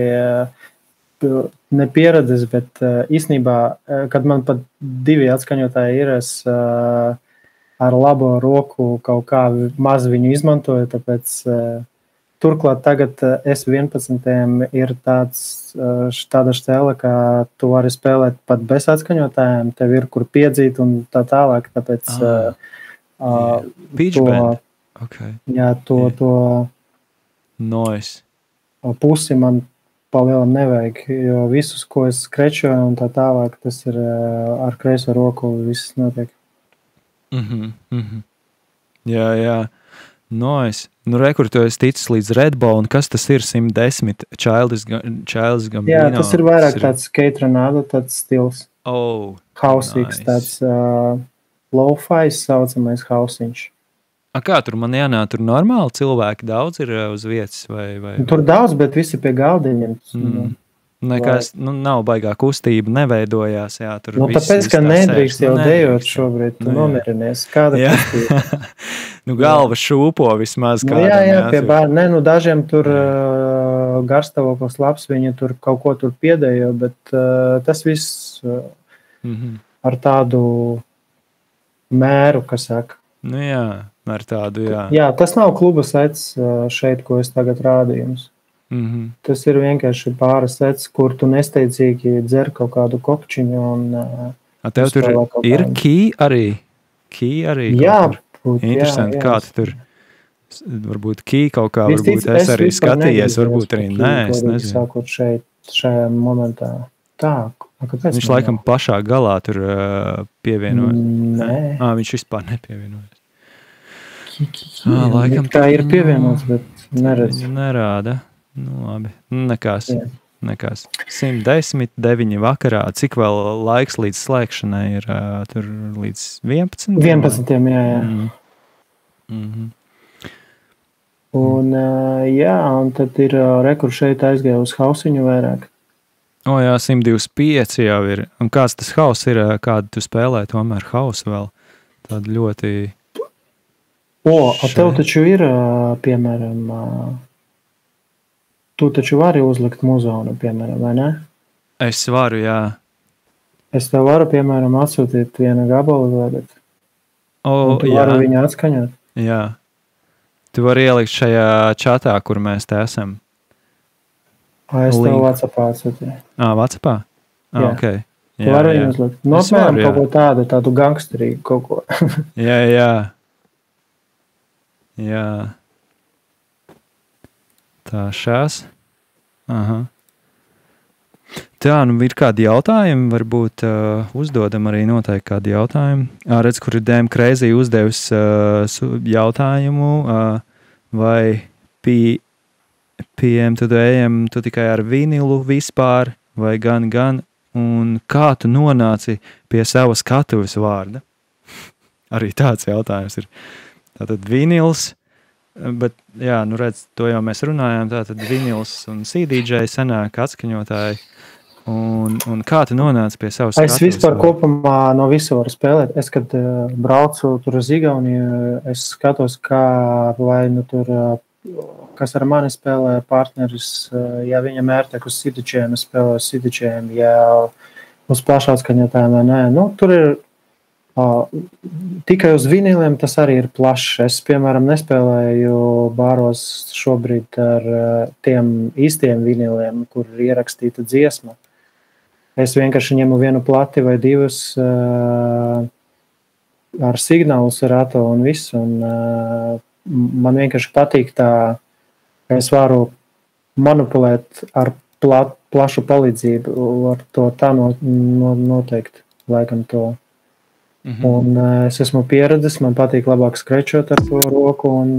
Speaker 2: nepieredzes, bet īstenībā, kad man pat divi atskaņotāji ir, es ar labo roku kaut kā maz viņu izmantoju, tāpēc turklāt tagad S11 ir tāda štēle, ka tu vari spēlēt pat bez atskaņotājiem, tev ir kur piedzīt un tā tālāk, tāpēc
Speaker 1: Beach band? Okay.
Speaker 2: Jā, to
Speaker 1: Noise.
Speaker 2: Pusi man palielam nevajag, jo visus, ko es skrečoju un tā tālāk, tas ir ar kreiso roku viss notiek. Jā. Noise. Rekur, tu esi ticis līdz Redbone, kas tas ir 110 Childish Gambino? Jā, tas ir vairāk tāds skate ronado, tāds stils. Hausīgs, tāds lo-fi saucamais hausiņš.
Speaker 1: Kā tur man jānāk, tur normāli cilvēki daudz ir uz vietas? Vai...
Speaker 2: Tur daudz, bet visi pie galdiņiem.
Speaker 1: Nekas, nav baigā kustība, neveidojās. Jā, tur
Speaker 2: tāpēc, ka nedrīkst jau dejot šobrīd, tu nomierinies. Kāda kustība?
Speaker 1: Galva šūpo vismaz kādam.
Speaker 2: Jā, pie bērni. Dažiem tur garstāvoklis labs, viņi tur kaut ko tur piedējo, bet tas viss ar tādu mēru, kas saka.
Speaker 1: Nu jā, ar tādu, jā.
Speaker 2: Jā, tas nav kluba sets šeit, ko es tagad rādu jums. Tas ir vienkārši pāris sets, kur tu nesteidzīgi dzer kaut kādu kokčiņu un
Speaker 1: tev tur ir key arī? Key arī?
Speaker 2: Jā,
Speaker 1: interesanti, kā tu tur varbūt key kaut kā, varbūt es arī skatījies, varbūt arī nē, es nezinu.
Speaker 2: Sākot šajā momentā. Tā, kāpēc?
Speaker 1: Viņš laikam pašā galā tur pievienojas.
Speaker 2: Nē.
Speaker 1: Viņš vispār nepievienojas.
Speaker 2: Laikam tā ir pievienots, bet neredz.
Speaker 1: Nerāda. Nu, labi. Nekas. 110:09 vakarā. Cik vēl laiks līdz slēgšanai ir? Tur līdz 11?
Speaker 2: 11, jā. Un, un tad ir rekur šeit aizgāja uz hausiņu vairāk.
Speaker 1: Jā, 125 jau ir. Un kāds tas hauss ir? Kādu tu spēlē tomēr hausu vēl? Tāda ļoti...
Speaker 2: Tev taču ir, piemēram, tu taču vari uzlikt muzonu, piemēram, vai ne?
Speaker 1: Es varu, jā.
Speaker 2: Es tev varu, piemēram, atsūtīt vienu gabalu vēdēt. Un tu vari viņu atskaņot.
Speaker 1: Jā. Tu vari ielikt šajā čatā, kur mēs te esam.
Speaker 2: Es tev WhatsAppā atsūtīju.
Speaker 1: WhatsAppā?
Speaker 2: Jā.
Speaker 1: Ok.
Speaker 2: Tu vari viņu uzlikt. Apmēram kaut ko tādu gangsterīgu kaut ko.
Speaker 1: Jā. Tā šās. Aha. Tā, ir kādi jautājumi, varbūt uzdodam arī noteikti kādi jautājumi. Redz, kur ir DM Crazy uzdevis jautājumu, vai PM to the AM tu tikai ar vinilu vispār, vai gan, un kā tu nonāci pie sava skatuves vārda? Arī tāds jautājums ir. Tātad vinils, bet, jā, redz, to jau mēs runājām, tātad vinils un CDJ sanāk atskaņotāji. Un kā tu nonāci pie savas skatuves?
Speaker 2: Es vispār kopumā no visu varu spēlēt. Es, kad braucu tur uz Igauniju, es skatos, vai tur, kas ar mani spēlē partneris, ja viņam ērtāk uz CDJ-iem, es spēlēju CDJ-iem, ja uz plašātskaņotājiem vai nē. Tur ir tikai uz viniliem, tas arī ir plašs. Es, piemēram, nespēlēju bāros šobrīd ar tiem īstiem viniliem, kur ir ierakstīta dziesma. Es vienkārši ņemu vienu plati vai divas ar signālu serato un visu. Man vienkārši patīk tā, ka es varu manipulēt ar plašu palīdzību, ar to tā noteikti, laikam to. Un es esmu pieredzis, man patīk labāk skrečot ar to roku un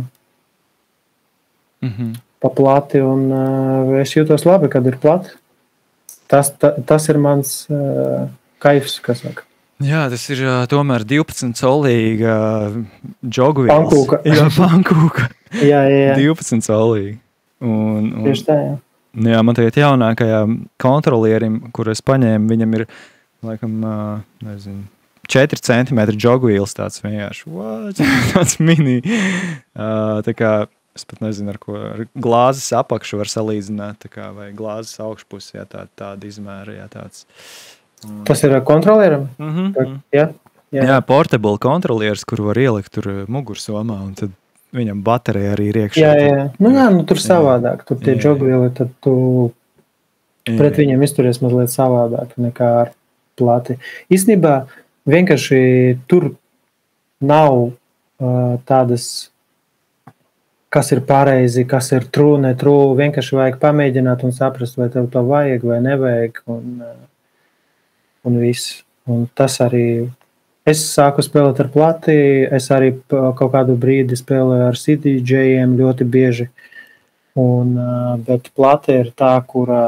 Speaker 2: pa plati, un es jūtos labi, kad ir plati. Tas ir mans kaifs, kas saka.
Speaker 1: Jā, tas ir tomēr 12 solīga džogu vīls.
Speaker 2: Pankūka.
Speaker 1: Jā, pankūka.
Speaker 2: Jā.
Speaker 1: 12 solīgi.
Speaker 2: Tieši tā, jā.
Speaker 1: Jā, man tagad jaunākajā kontrolierim, kur es paņēmu, viņam ir, laikam, 4 centimetri džogu vīls, tāds vienkārši, tāds mini. Tā kā, es pat nezinu, ar ko, ar glāzes apakšu var salīdzināt, tā kā, vai glāzes augšpusi, jā, tāda izmēra, jā, tāds.
Speaker 2: Tas ir kontrolieram? Jā,
Speaker 1: portable kontrolieris, kur var ielikt tur mugursomā, un tad viņam baterija arī ir iekšā.
Speaker 2: Jā. Tur savādāk, tur tie džogvieli, tad tu pret viņiem izturies mazliet savādāk nekā ar plati. Īstenībā vienkārši tur nav tādas, kas ir pareizi, kas ir true, ne true, vienkārši vajag pamēģināt un saprast, vai tev to vajag vai nevajag, un viss. Un tas arī, es sāku spēlēt ar plati, es arī kaut kādu brīdi spēlēju ar CDJ-iem ļoti bieži, bet plati ir tā, kurā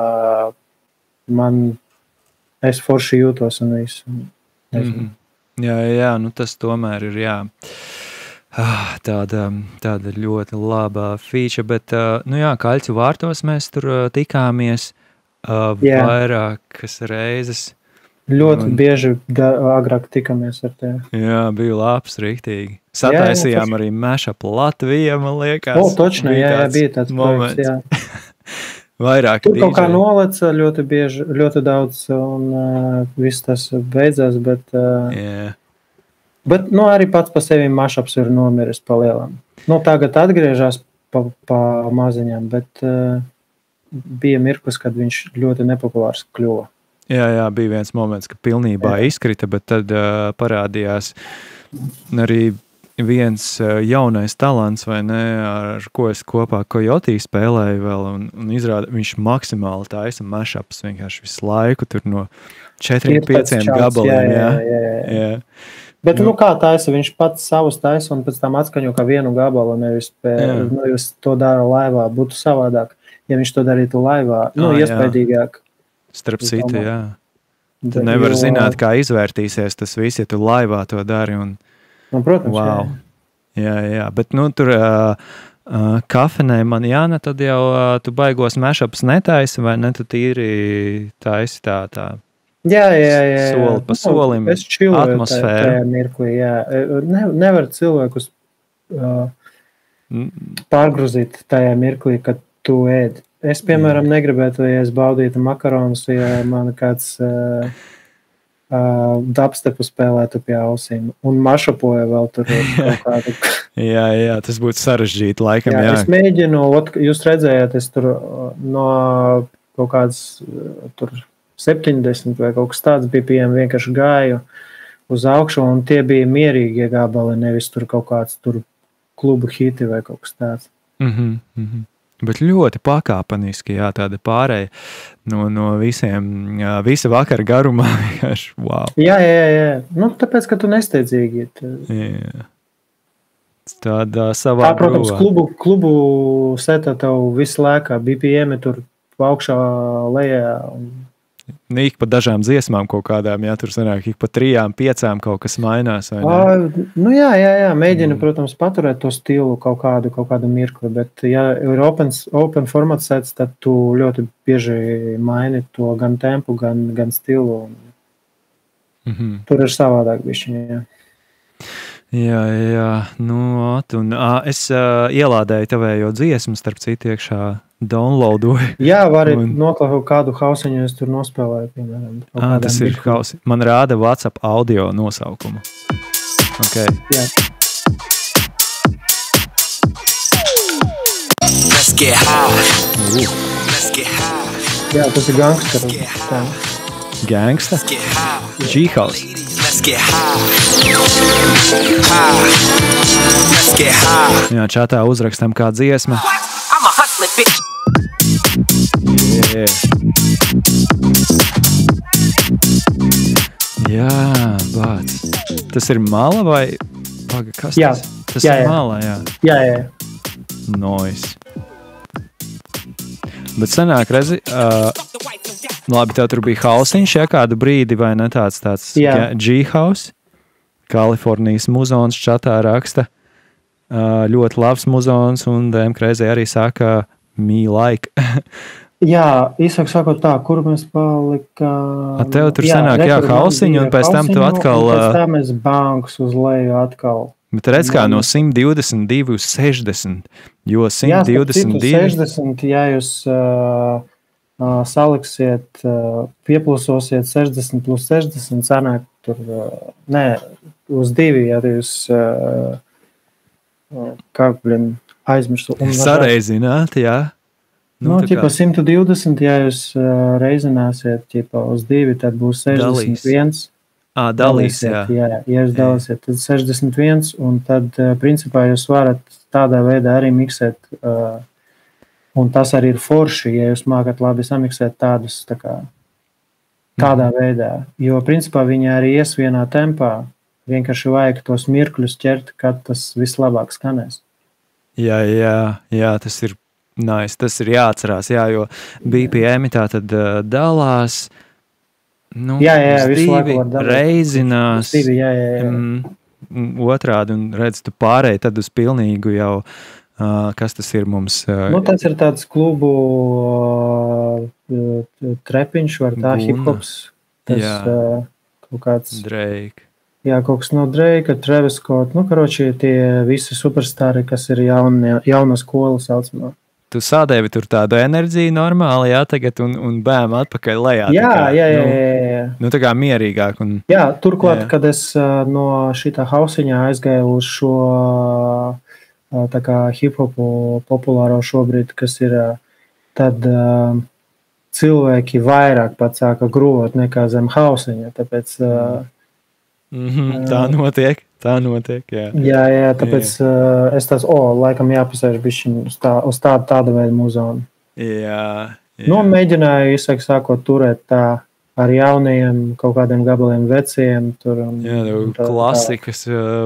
Speaker 2: es forši jūtos un viss.
Speaker 1: Jā, tas tomēr ir, jā. Tāda ļoti labā feature, bet, Kaļķu vārtos mēs tur tikāmies vairākas reizes.
Speaker 2: Ļoti bieži agrāk tikamies ar tevi.
Speaker 1: Jā, bija labs, riktīgi. Sataisījām arī Mashup Latvija, man liekas.
Speaker 2: Točno, bija tāds moments. Jā.
Speaker 1: vairāk
Speaker 2: Tur kaut kā
Speaker 1: DJ.
Speaker 2: noleca ļoti bieži, ļoti daudz, un viss tas beidzās, bet,
Speaker 1: Jā.
Speaker 2: bet arī pats pa sevi mašaps ir nomiris pa lielam. Tagad atgriežas pa maziņām, bet bija mirklis, kad viņš ļoti nepopulārs kļuva.
Speaker 1: Jā, bija viens moments, ka pilnībā izkrita, bet tad parādījās arī viens jaunais talants, vai ne, ar ko es kopā Coyote spēlēju vēl, un izrāda, viņš maksimāli taisa mashups vienkārši visu laiku, tur no 4-5 gabaliem. Jā.
Speaker 2: Bet, kā taisa, viņš pats savus taisa un pēc tam atskaņo kā vienu gabalu, nevis jūs to dara laivā, būtu savādāk, ja viņš to darītu laivā, iespaidīgāk.
Speaker 1: Starp citu, jā. Tu nevar zināt, kā izvērtīsies tas viss, ja tu laivā to dari, un
Speaker 2: protams,
Speaker 1: wow. Jā. Bet, tur kafenē man jāna, tad jau tu baigos mashups netaisi, vai ne, tu tīri taisi tā.
Speaker 2: Jā.
Speaker 1: Soli pa solim,
Speaker 2: es čilēju
Speaker 1: atmosfēru.
Speaker 2: Tajā mirklī, jā. Nevar cilvēkus pārgruzīt tajā mirklī, kad tu ēdi. Es, piemēram, negribētu, ja es baudītu makaronus, ja man kāds dubstepu spēlētu pie ausīm un mašapoja vēl tur kaut kādu.
Speaker 1: Jā, tas būtu sarežģīti laikam, jā.
Speaker 2: Es mēģinu, jūs redzējāt, es tur no kaut kāds tur 70 vai kaut kas tāds BPM vienkārši gāju uz augšu, un tie bija mierīgie gabali, nevis tur kaut kāds tur klubu hiti vai kaut kas tāds.
Speaker 1: Bet ļoti pakāpeniski, jā, tāda pārēja no visiem, visa vakara garumā vienkārši, wow.
Speaker 2: Jā. Tāpēc, ka tu nesteidzīgi.
Speaker 1: Jā. Tāda savā
Speaker 2: protams, klubu setā tev visu lēkā, BPM tur augšā, lejā.
Speaker 1: Ik pa dažām dziesmām kaut kādām, jā, tur sanāk, ik pa 3-5 kaut kas mainās, vai ne?
Speaker 2: Jā, mēģina, protams, paturēt to stilu kaut kādu mirkli, bet ja ir open format sets, tad tu ļoti bieži maini to gan tempu, gan stilu. Tur ir savādāk bišķiņ, jā.
Speaker 1: Jā, un es ielādēju tavējo dziesmu, starp citu iekšā downloadoju.
Speaker 2: Jā, vari noklausīt kādu hausiņu, es tur nospēlēju, piemēram.
Speaker 1: Tas ir hausi. Man rāda WhatsApp audio nosaukumu. Okay.
Speaker 2: Jā.
Speaker 3: Let's get high. Let's get high.
Speaker 2: Jā, tas ir gangster.
Speaker 1: Gangsta? G-house.
Speaker 3: Let's get high. Let's get high.
Speaker 1: Jā, čatā uzrakstam kā dziesma.
Speaker 3: I'm a hustler, bitch.
Speaker 1: Jā, bāc. Tas ir mala vai? Paga, kas
Speaker 2: jā.
Speaker 1: Tas ir mala, jā.
Speaker 2: Jā.
Speaker 1: Noise. Bet sanāk, rezi, labi, tev tur bija hausiņš, ja kādu brīdi, vai ne tāds G-house, Kalifornijas muzons čatā raksta, ļoti labs muzons, un DM Kreizē arī saka, me like.
Speaker 2: Jā, īsāk sakot tā, kur mēs palikām.
Speaker 1: Tev tur sanāk, hausiņu, un pēc tam tu atkal.
Speaker 2: Un pēc tam mēs bankus uz leju atkal.
Speaker 1: Bet redz kā no 122 uz 60, jo 122...
Speaker 2: Jā, 60, ja jūs saliksiet, pieplūsosiet 60 plus 60, sanāk tur, uz 2, ja jūs, aizmirstu.
Speaker 1: Sareizināt, jā.
Speaker 2: Ķipa 120, ja jūs reizināsiet, ķipa uz 2, tad būs 61.
Speaker 1: Dalīs, jā.
Speaker 2: Ja jūs dalīsiet, tad 61, un tad, principā, jūs varat tādā veidā arī miksēt, un tas arī ir forši, ja jūs mākat labi samiksēt tādus, tādā veidā, jo, principā, viņi arī ies vienā tempā, vienkārši vajag tos mirkļus ķert, kad tas vislabāk skanēs.
Speaker 1: Jā, tas ir nice, tas ir jāatcerās, jā, jo BPM tā tad dalās,
Speaker 2: jā, visu laiku var dalīt.
Speaker 1: Reizinās,
Speaker 2: jā.
Speaker 1: Otrādi, un redz, tu pārēji tad uz pilnīgu jau, kas tas ir mums?
Speaker 2: Tas ir tāds klubu trepiņš, var tā hip-hops, tas kaut kāds...
Speaker 1: Drake.
Speaker 2: Jā, kaut kas no Drake, Travis Scott, karoči tie visi superstāri, kas ir jauna skola saucamā.
Speaker 1: tu sādēvi tur tādu enerģiju normāli, jā, tagad un bēm atpakaļ lejā.
Speaker 2: Jā.
Speaker 1: Nu, tā kā mierīgāk.
Speaker 2: Jā, turklāt, kad es no šitā hausiņā aizgāju uz šo tā kā hip-hopu populāro šobrīd, kas ir, tad cilvēki vairāk pat sāka grūvot nekā zem hausiņa, tāpēc...
Speaker 1: Tā notiek, jā.
Speaker 2: Jā, tāpēc es tās, laikam jāpasēž bišķiņ uz tādu veidu muzonu.
Speaker 1: Jā.
Speaker 2: Nu, mēģināju, sākot turēt tā ar jaunajiem kaut kādiem gabaliem veciem. Tur,
Speaker 1: klasikas,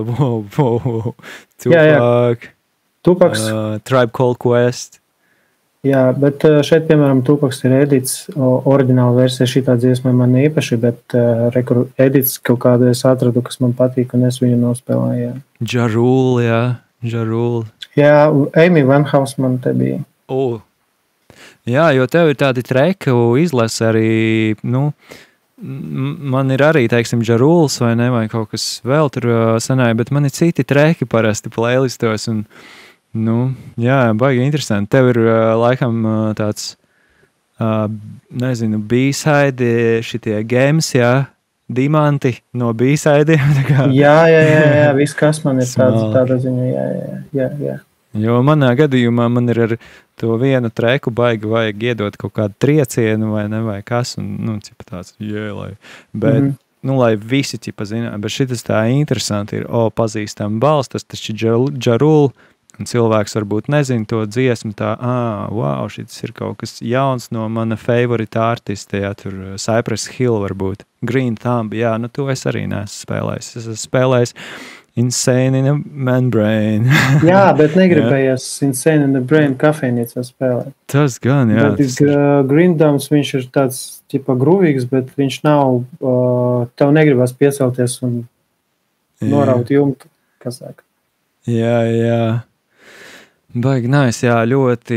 Speaker 2: Tupaks.
Speaker 1: Tribe Called Quest.
Speaker 2: Jā, bet šeit, piemēram, Tupaks ir edits, oriģināla versija šitā dziesmai man īpaši, bet edits kaut kādu es atradu, kas man patīk, un es viņu nospēlēju.
Speaker 1: Ja Rule, Ja Rule.
Speaker 2: Jā, Amy Winehouse man te bija.
Speaker 1: Jā, jo tev ir tādi treku izlase arī, man ir arī, teiksim, Ja Rules vai ne, vai kaut kas vēl tur sanāja, bet man ir citi treki parasti playlistos, un jā, baigi interesanti. Tev ir laikam tāds, nezinu, B-side, šitie games, jā, dimanti no B-sidiem.
Speaker 2: Jā, viss, kas man ir tāda ziņa, jā.
Speaker 1: Jo manā gadījumā man ir ar to vienu treku baigi vajag iedot kaut kādu triecienu vai ne, vai kas, un, cipa tāds, bet, lai visi, cipa, zina, bet šitas tā interesanti ir, pazīstam balss, tas taču Ja Rule, un cilvēks varbūt nezina to dziesmu, tā, wow, šis ir kaut kas jauns no mana favorite artista, jā, tur Cypress Hill varbūt, Green Thumb, jā, to es arī neesmu spēlējis. Es esmu spēlējis Insane in a Membrane.
Speaker 2: Jā, bet negribējies Insane in a Brain kafejnīcā spēlēt.
Speaker 1: Tas gan, jā.
Speaker 2: Bet Green Thumbs, viņš ir tāds, tipa, grūvīgs, bet viņš nav, tev negribas piecelties un noraut jumtu, kas saka.
Speaker 1: Jā. Baigi nice, jā,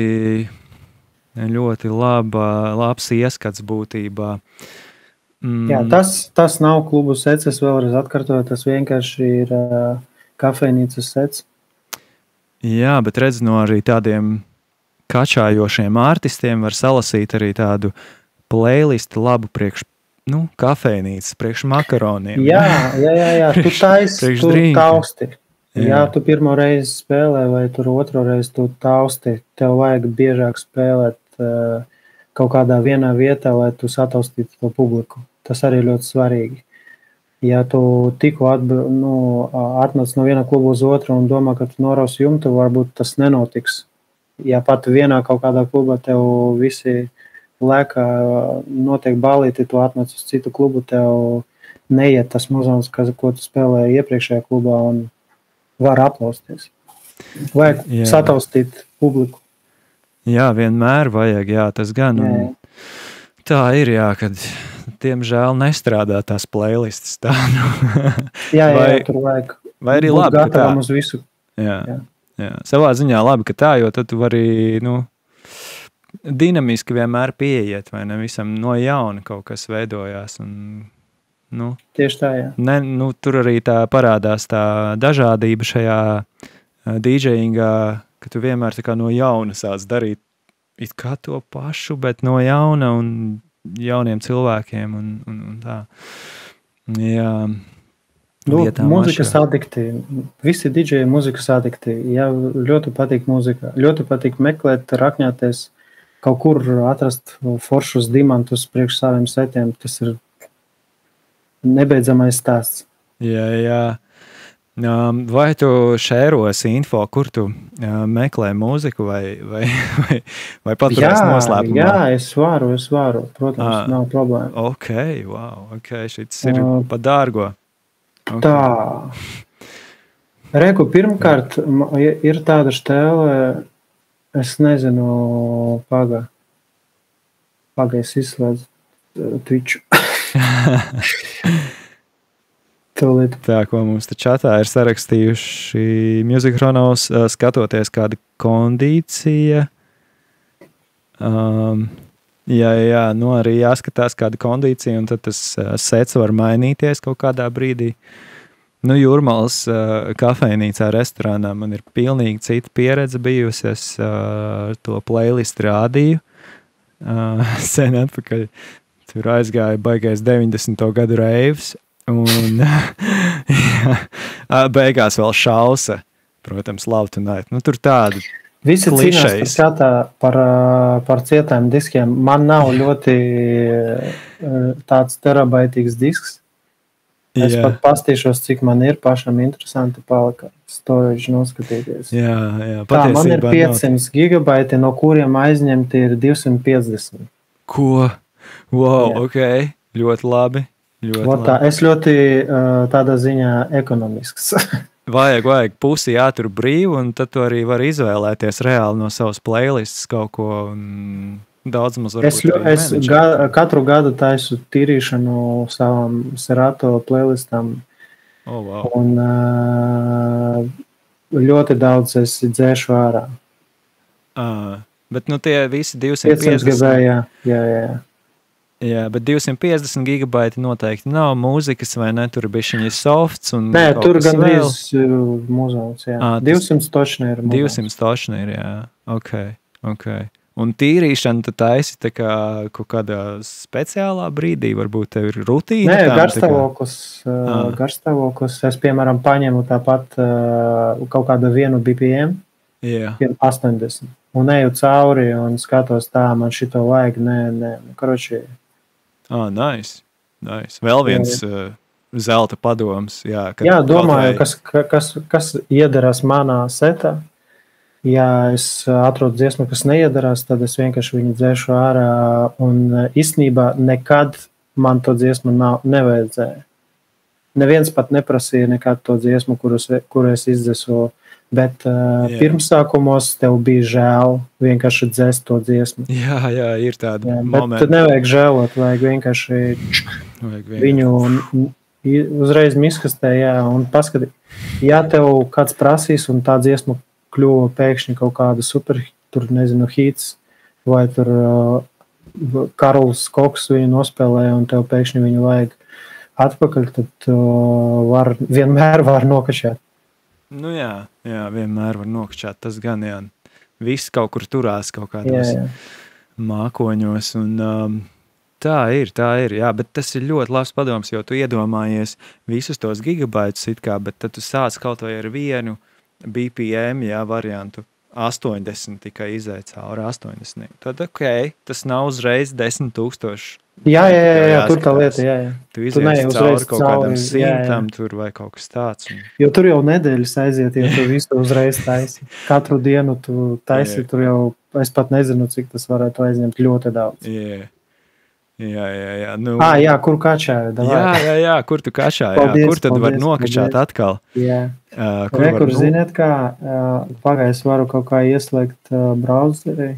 Speaker 1: ļoti labs ieskats būtībā.
Speaker 2: Jā, tas nav klubu sets, es vēlreiz atkārtoju, tas vienkārši ir kafejnīcas sets.
Speaker 1: Jā, bet redz, no arī tādiem kačājošiem artistiem var salasīt arī tādu playlistu labu priekš, kafejnīcas, priekš makaroniem.
Speaker 2: Jā, tu tausti. Jā, tu pirmo reizi spēlē vai tur otro reizi tu tausti. Tev vajag biežāk spēlēt kaut kādā vienā vietā, lai tu sataustītu to publiku. Tas arī ļoti svarīgi. Ja tu tikko atnāc no viena kluba uz otru un domā, ka tu noraus jumtu, varbūt tas nenotiks. Ja pat vienā kaut kādā klubā tev visi lēkā notiek balīti, tu atnāc uz citu klubu, tev neiet tas muzons, ko tu spēlēji iepriekšējā klubā un var aplausties. Vajag sataustīt publiku.
Speaker 1: Jā, vienmēr vajag, jā, tas gan. Tā ir, jā, kad tiemžēl nestrādā tās playlists tā.
Speaker 2: Jā, tur vajag
Speaker 1: vai arī labi,
Speaker 2: gatavam uz visu.
Speaker 1: Jā. Savā ziņā labi, ka tā, jo tad tu vari, dinamiski vienmēr pieiet, vai ne, visam no jauna kaut kas veidojās un...
Speaker 2: Tieši tā, jā.
Speaker 1: Tur arī tā parādās tā dažādība šajā DJingā, ka tu vienmēr tā kā no jauna sāc darīt it kā to pašu, bet no jauna un jauniem cilvēkiem un tā. Jā.
Speaker 2: Mūzikas adikti. Visi DJi mūzikas adikti. Jā, ļoti patīk mūzika. Ļoti patīk meklēt, rakņāties, kaut kur atrast foršus dimantus priekš saviem setiem. Tas ir nebeidzamais stāsts.
Speaker 1: Jā. Vai tu šērosi info, kur tu meklē mūziku vai paturēs noslēpumā? Jā,
Speaker 2: es varu. Protams, nav problēma.
Speaker 1: Ok, šis ir pa dārgo. Okay.
Speaker 2: Tā. Reku, pirmkārt, ir tāda štēle, es nezinu, es izslēdzu Twitchu.
Speaker 1: Tā, ko mums te čatā ir sarakstījuši Music Chronos, skatoties kāda kondīcija. Jā, arī jāskatās kāda kondīcija, un tad tas sets var mainīties kaut kādā brīdī. Nu, Jūrmalas kafejnīcā, restorānā man ir pilnīgi cita pieredze bijusi. Es to playlistu rādīju sen atpakaļ. Tur aizgāja baigais 90. gadu reivs. Un beigās vēl šausa, protams, Love Tonight. Nu, tur tādi
Speaker 2: visi
Speaker 1: klišejas.
Speaker 2: cīnās par cietām diskiem. Man nav ļoti tāds terabaitīgs disks. Es pat pastīšos, cik man ir pašam interesanti palika storage noskatīties.
Speaker 1: Jā,
Speaker 2: Tā, man ir
Speaker 1: patiesībā
Speaker 2: 500 gigabaiti, no kuriem aizņemti ir 250.
Speaker 1: Ko? Wow,
Speaker 2: Jā.
Speaker 1: ok. Ļoti labi.
Speaker 2: Tā, es ļoti tādā ziņā ekonomisks.
Speaker 1: Vajag pusi jātur brīvi, un tad tu arī vari izvēlēties reāli no savas playlists kaut ko. Daudz maz
Speaker 2: Es katru gadu taisu tīrīšanu savām Serato playlistam.
Speaker 1: Oh, wow.
Speaker 2: Un ļoti daudz es dzēšu ārā.
Speaker 1: Bet nu tie visi
Speaker 2: 500
Speaker 1: 250.
Speaker 2: jā.
Speaker 1: Jā, bet 250 gigabaiti noteikti nav mūzikas, vai ne? Tur bišķiņi softs un
Speaker 2: Nē,
Speaker 1: kaut
Speaker 2: tur
Speaker 1: kas
Speaker 2: gan
Speaker 1: vēl.
Speaker 2: viss muzons, jā.
Speaker 1: Tas-
Speaker 2: 200 točni ir muzons.
Speaker 1: 200 točni ir, jā. Ok. Un tīrīšana tu taisi tā kā kaut kādā speciālā brīdī, varbūt tev ir rutīna?
Speaker 2: Nē,
Speaker 1: tam, tā kā-
Speaker 2: garstāvoklis. Es, piemēram, paņemu tāpat kaut kādu vienu BPM,
Speaker 1: Jā.
Speaker 2: 80, un eju cauri un skatos tā, man šito vajag, nē. Karoči,
Speaker 1: Nice. Vēl viens zelta padoms. Jā,
Speaker 2: jā, domāju, kas iederās manā setā. Ja es atrodu dziesmu, kas neiedarās, tad es vienkārši viņu dzēšu ārā. Un īstenībā nekad man to dziesmu nevajadzēja. Neviens pat neprasīja nekad to dziesmu, kuru es izdzēsu. Bet pirmsākumos tev bija žēl vienkārši dzēst to dziesmu.
Speaker 1: Jā, ir tāda
Speaker 2: Bet
Speaker 1: momenta.
Speaker 2: tad nevajag žēlot, vajag vienkārši viņu uzreiz miskastē, jā, un paskatīt. Ja tev kāds prasīs, un tā dziesma kļuva pēkšņi kaut kāda super, tur nezinu, hits, vai tur Karls Koks viņu nospēlēja, un tev pēkšņi viņu vajag atpakaļ, tad vienmēr var nokačāt.
Speaker 1: Nu jā, vienmēr var nokšķāt. Tas gan, jā. Viss kaut kur turās kaut kādos mākoņos. Un, tā ir. Jā, bet tas ir ļoti labs padoms, jo tu iedomājies visus tos gigabaitus it kā, bet tad tu sāc kaut vai ar vienu BPM, variantu. 80 tikai izēja cauri 80. Tad, tas nav uzreiz 10,000.
Speaker 2: Jā, tur tā lieta, jā.
Speaker 1: Tu izies cauri kaut kādam simtam tur vai kaut kas tāds.
Speaker 2: Jo tur jau nedēļas aiziet, ja tu visu uzreiz taisi. Katru dienu tu taisi, tur jau, es pat nezinu, cik tas varētu aizņemt ļoti daudz.
Speaker 1: Jā. Nu,
Speaker 2: kur kačāju?
Speaker 1: Jā, kur tu kačāji? Kur tad var nokačāt atkal?
Speaker 2: Jā. Kur ziniet kā, pagājis varu kaut kā ieslēgt browserī.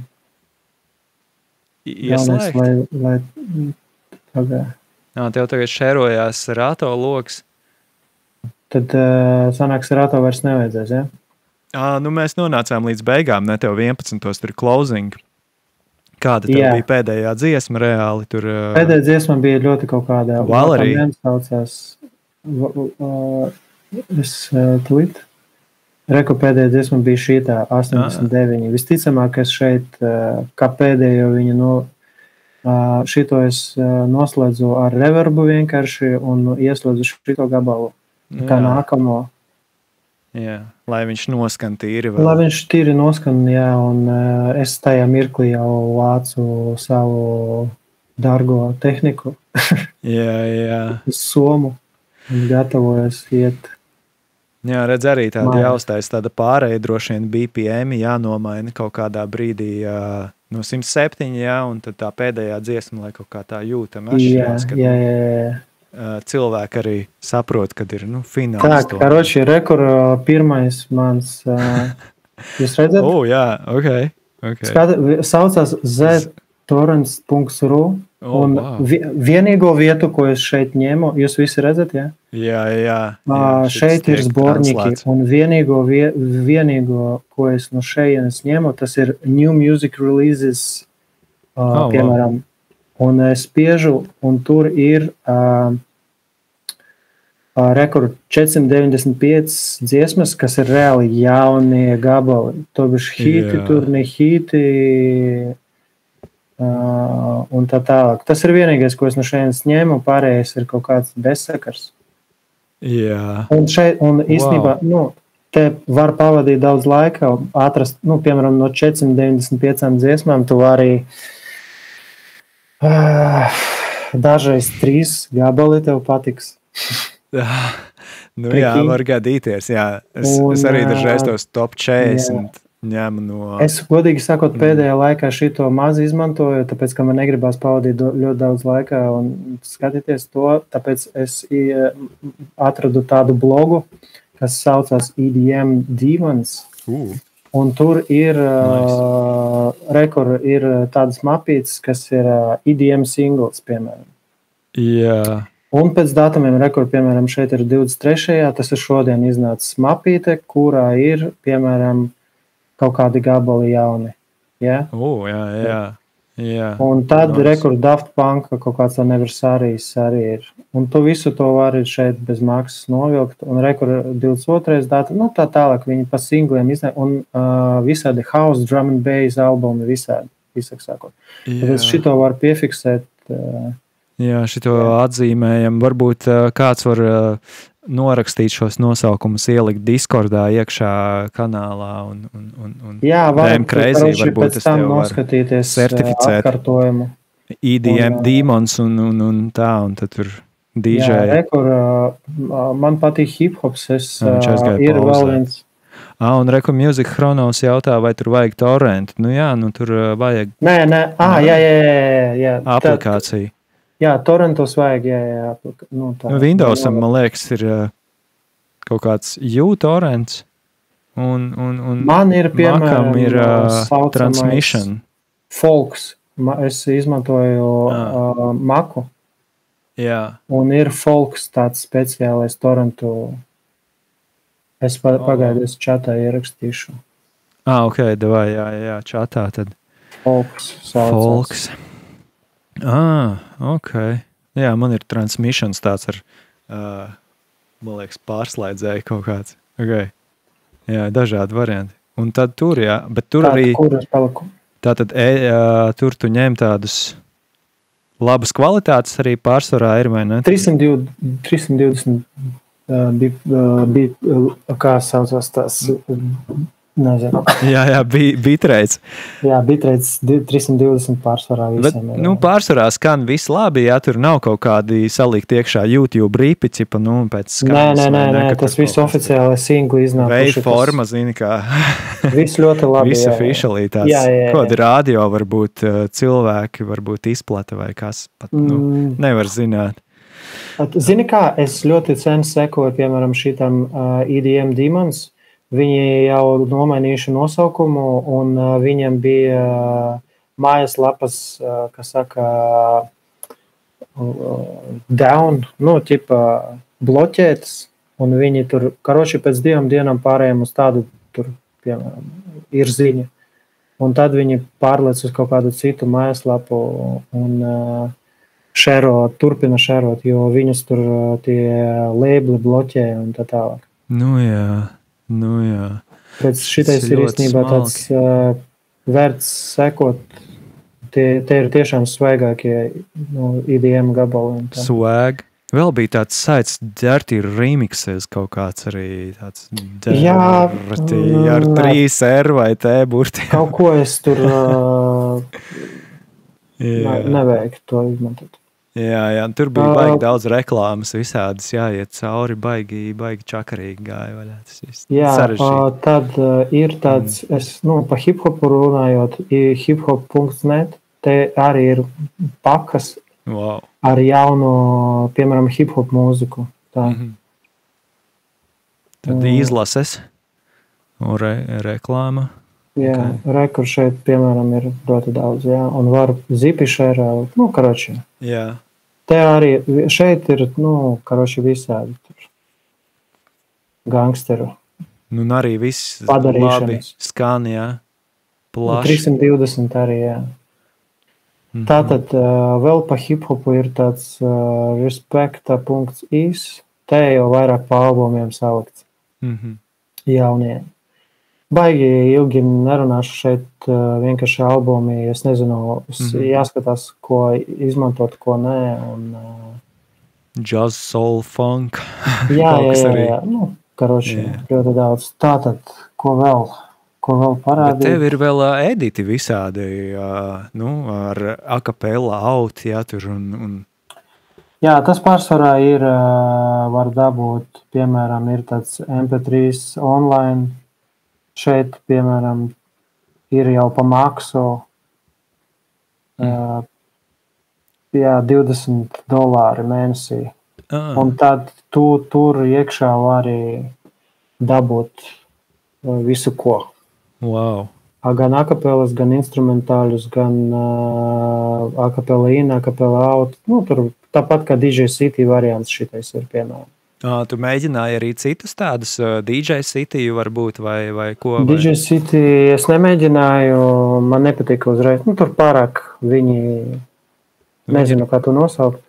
Speaker 1: Ieslēgt?
Speaker 2: Lai pagāja.
Speaker 1: Tev tagad šērojās Serato loks.
Speaker 2: Tad sanāk Serato vairs nevajadzēs, jā?
Speaker 1: Nu mēs nonācām līdz beigām, ne tev 11. tur closing. Kāda tev bija pēdējā dziesma reāli? Tur,
Speaker 2: pēdējā dziesma bija ļoti kaut kādā.
Speaker 1: Valerie.
Speaker 2: Es tweet. Reku pēdējā dziesma bija šitā, 89. Visticamāk, es šeit, kā pēdējo viņu šito es noslēdzu ar reverbu vienkārši un ieslēdzu šito gabalu. Kā nākamo.
Speaker 1: Jā, lai viņš noskan tīri vēl.
Speaker 2: Lai viņš tīri noskan, jā, un es tajā mirklī jau vācu savu dargo tehniku.
Speaker 1: Jā.
Speaker 2: Somu un gatavojos iet.
Speaker 1: Jā, redz arī tāda jāuztais tāda pārēja droši vien BPM jānomaina kaut kādā brīdī no 107, un tad tā pēdējā dziesma, lai kaut kā tā jūtam.
Speaker 2: Jā.
Speaker 1: Cilvēki arī saprot, kad ir fināls.
Speaker 2: Tā, karoči, rekur pirmais mans, jūs redzat?
Speaker 1: Jā, ok.
Speaker 2: Saucās ztorrents.ru, un vienīgo vietu, ko es šeit ņemu, jūs visi redzat, jā?
Speaker 1: Jā.
Speaker 2: Šeit ir zborniki, un vienīgo, ko es no šejienes ņemu, tas ir New Music Releases, piemēram. Un es spiežu, un tur ir Rekord 495 dziesmas, kas ir reāli jaunie gabali. To bišķi hīti, tur ne hīti un tā tālāk. Tas ir vienīgais, ko es no šeit ņēmu, pārējais ir kaut kāds bezsakars.
Speaker 1: Jā.
Speaker 2: Un īstenībā, te var pavadīt daudz laika, atrast, piemēram, no 495 dziesmām, tu vari dažreiz 3 gabali tev patiks.
Speaker 1: Jā, var gadīties, jā. Es arī dažreiz tos top 40 ņēmu no...
Speaker 2: Es godīgi sakot, pēdējā laikā šito maz izmantoju, tāpēc, ka man negribās pavadīt ļoti daudz laikā un skatīties to, tāpēc es atradu tādu blogu, kas saucās EDM Demons, un tur ir, ir tādas mapītes, kas ir EDM singles, piemēram.
Speaker 1: Jā.
Speaker 2: Un pēc datumiem rekordu, piemēram, šeit ir 23. Tas ir šodien iznācis mapīte, kurā ir, piemēram, kaut kādi gabali jauni. Ja?
Speaker 1: Jā.
Speaker 2: Un tad rekordu Daft Punk kaut kāds anniversārijas arī ir. Un tu visu to vari šeit bez maksas novilkt. Un rekordu 22. datum, tā tālāk viņi pa singliem iznāk. Un visādi house, drum and bass albumi, visādi, visāk sākot. Tad šito var piefiksēt.
Speaker 1: Jā, šito atzīmējam. Varbūt kāds var norakstīt šos nosaukumus, ielikt Discordā iekšā kanālā un
Speaker 2: jā, varam
Speaker 1: varbūt
Speaker 2: pēc tam noskatīties atkārtojumu.
Speaker 1: EDM Demons un tā, un tad tur DJ.
Speaker 2: Jā, man patīk hip-hops, ir vēl viens.
Speaker 1: Un Reku Music Chronos jautā, vai tur vajag torrent? Tur vajag...
Speaker 2: Nē, jā.
Speaker 1: Aplikācija.
Speaker 2: Jā, torrentos vajag, jā.
Speaker 1: Windowsam, man liekas, ir kaut kāds U-torrents, un
Speaker 2: man ir, piemēram,
Speaker 1: ir Transmission.
Speaker 2: Folks. Es izmantoju Macu.
Speaker 1: Jā.
Speaker 2: Un ir Folks tāds speciālais torrentu. Es pagaidīs čatā ierakstīšu.
Speaker 1: Ok, davai, jā, čatā tad.
Speaker 2: Folks saucās.
Speaker 1: Folks. Ok. Jā, man ir Transmissions tāds ar, man liekas, pārslēdzēju kaut kāds. Ok. Jā, dažādi varianti. Un tad tur, jā, bet tur arī... Tātad tur tu ņem tādus labas kvalitātes arī pārsvarā ir, vai ne?
Speaker 2: 320 kā saucās tās... Nezinu.
Speaker 1: Jā, bitrates.
Speaker 2: Jā, bitrates 320 pārsvarā visiem.
Speaker 1: Bet, pārsvarā skan viss labi, ja tur nav kaut kādi salikt iekšā YouTube rīpici, pēc skaņas.
Speaker 2: Nē, tas viss oficiāli singli iznākuši.
Speaker 1: Forma, zini, kā.
Speaker 2: Viss ļoti labi.
Speaker 1: Viss officially tāds. Jā. Kādi radio varbūt cilvēki varbūt izplata vai kas pat, nevar zināt.
Speaker 2: Zini kā, es ļoti sen sekoju, piemēram, šitam EDM Demons. Viņi jau nomainījuši nosaukumu, un viņiem bija mājaslapas, kas saka, down, bloķētas, un viņi tur, pēc 2 dienām pārējiem uz tādu, tur, piemēram, ir ziņa. Un tad viņi pārlec uz kaut kādu citu mājaslapu un turpina šērot, jo viņus tur tie lēbli bloķē un tā tālāk.
Speaker 1: Jā.
Speaker 2: Pēc šitais ir īstenībā tāds vērts sekot. Tie ir tiešām svaigākie EDM gabali.
Speaker 1: Swag. Vēl bija tāds saits Dirty Remixes kaut kāds arī tāds Dirty ar 3 R vai T burti.
Speaker 2: Kaut ko es tur neveiktu to izmantot.
Speaker 1: Jā, tur bija baigi daudz reklāmas visādas, jāiet cauri, baigi čakarīgi gāja vaļā. Tas viss sarežģīti.
Speaker 2: Tad ir tāds, pa hip-hopu runājot, hiphop.net, te arī ir pakas ar jaunu, piemēram, hip-hop mūziku. Tā.
Speaker 1: Tad izlases un reklāma.
Speaker 2: Jā, rekur šeit, piemēram, ir ļoti daudz, jā, un var zipišērā, karoči.
Speaker 1: Jā.
Speaker 2: Te arī, šeit ir, visādi tur gangsteru.
Speaker 1: Un arī viss labi skan, jā, plaši.
Speaker 2: 320 arī, jā. Tātad vēl pa hip-hopu ir tāds respecta.is, te jau vairāk pa albumiem salikts jaunie. Baigi ilgi nerunāšu šeit vienkārši albumi, es nezinu, jāskatās, ko izmantot, ko nē. Un,
Speaker 1: Jazz, soul, funk.
Speaker 2: jā. Nu, karoči, ļoti daudz. Tātad, ko vēl parādīt?
Speaker 1: Bet tev ir vēl editi visādi, ar akapella out, jā, tur un...
Speaker 2: Jā, tas pārsvarā ir, var dabūt, piemēram, ir tāds MP3 online. Šeit, piemēram, ir jau pa maksu $20 mēnesī. Un tad tu tur iekšā vari dabūt visu ko.
Speaker 1: Wow.
Speaker 2: Gan akapelas, gan instrumentāļus, gan akapela in, akapela out. Nu, tur tāpat kā DJ City variants šitais ir, piemēram.
Speaker 1: Tu mēģināji arī citus tādus DJ City varbūt vai ko?
Speaker 2: DJ City es nemēģināju, man nepatika uzreiz. Nu, tur pārāk viņi, nezinu, kā tu nosaukt.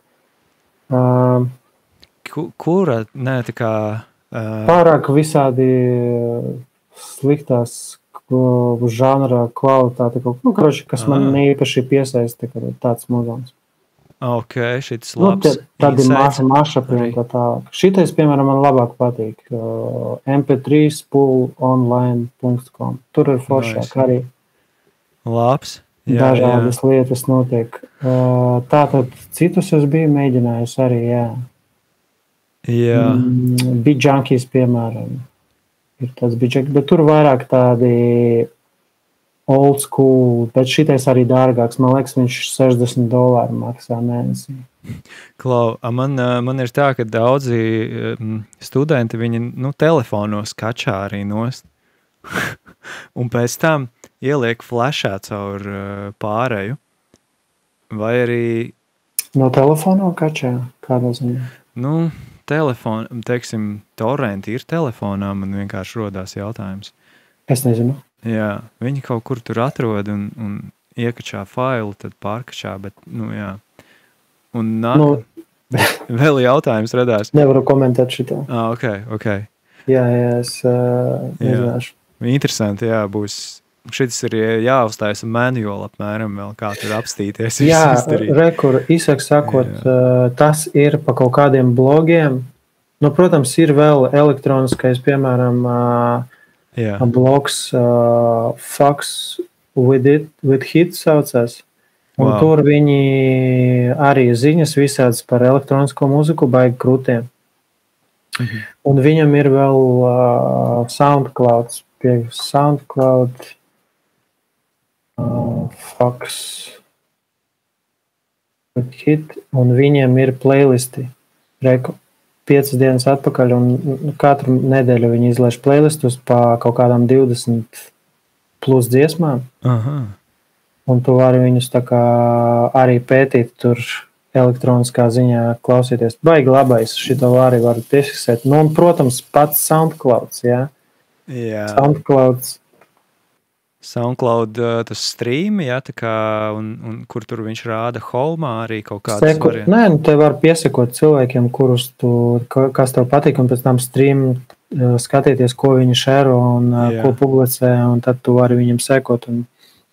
Speaker 1: Kura? Nē, tā kā...
Speaker 2: Pārāk visādi sliktās žanra kvalitāte. Nu, karoči, kas man neīpaši piesaista, tāds muzons.
Speaker 1: Ok, šitas labs.
Speaker 2: Tādi mašapi un tā tālāk. Šitais, piemēram, man labāk patīk. mp3poolonline.com. Tur ir foršāk arī.
Speaker 1: Labs.
Speaker 2: Dažādas lietas notiek. Tātad citus es biju mēģinājis arī, jā.
Speaker 1: Jā.
Speaker 2: Beat Junkies, piemēram. Ir tāds Beat Junkies, bet tur vairāk tādi old school, bet šitais arī dārgāks. Man liekas, viņš $60 maksā mēnesī.
Speaker 1: Klau, man ir tā, ka daudzi studenti, viņi telefonos kačā arī nost. Un pēc tam ieliek flashā caur pārēju. Vai arī...
Speaker 2: No telefona kačā? Kādā ziņā?
Speaker 1: Telefonu, teiksim, torrenti ir telefonā, man vienkārši rodās jautājums.
Speaker 2: Es nezinu.
Speaker 1: Jā, viņi kaut kur tur atrod un iekačā failu, tad pārkačā, bet, jā. Un vēl jautājums radās.
Speaker 2: Nevaru komentēt šito.
Speaker 1: Ok.
Speaker 2: Jā, es nezināšu.
Speaker 1: Interesanti, jā, būs. Šitas ir jāuztaisa manuāli apmēram vēl, kā tur apstīties.
Speaker 2: Jā, rekur, īsāk sakot, tas ir pa kaut kādiem blogiem. Protams, ir vēl elektroniskais, piemēram, blogs Fox with Hits saucās. Un tur viņi arī ziņas visādas par elektronisko muziku baigi krūtiem. Un viņam ir vēl SoundCloud, pie SoundCloud Fox with Hit, un viņiem ir playlisti. 5 dienas atpakaļ, un katru nedēļu viņi izlaiž playlistus pa kaut kādām 20 plus dziesmām. Un tu vari viņus tā kā arī pētīt tur elektroniskā ziņā klausīties. Baigi labais, šito arī varu piefiksēt. Un, protams, pats SoundClouds, jā?
Speaker 1: Jā. SoundCloud tas stream, jā, tā kā, un kur tur viņš rāda homā arī kaut kādas variantas.
Speaker 2: Nē, te var piesakot cilvēkiem, kas tev patīk, un pēc tam stream skatīties, ko viņi šēro un ko publicē, un tad tu vari viņam sekot un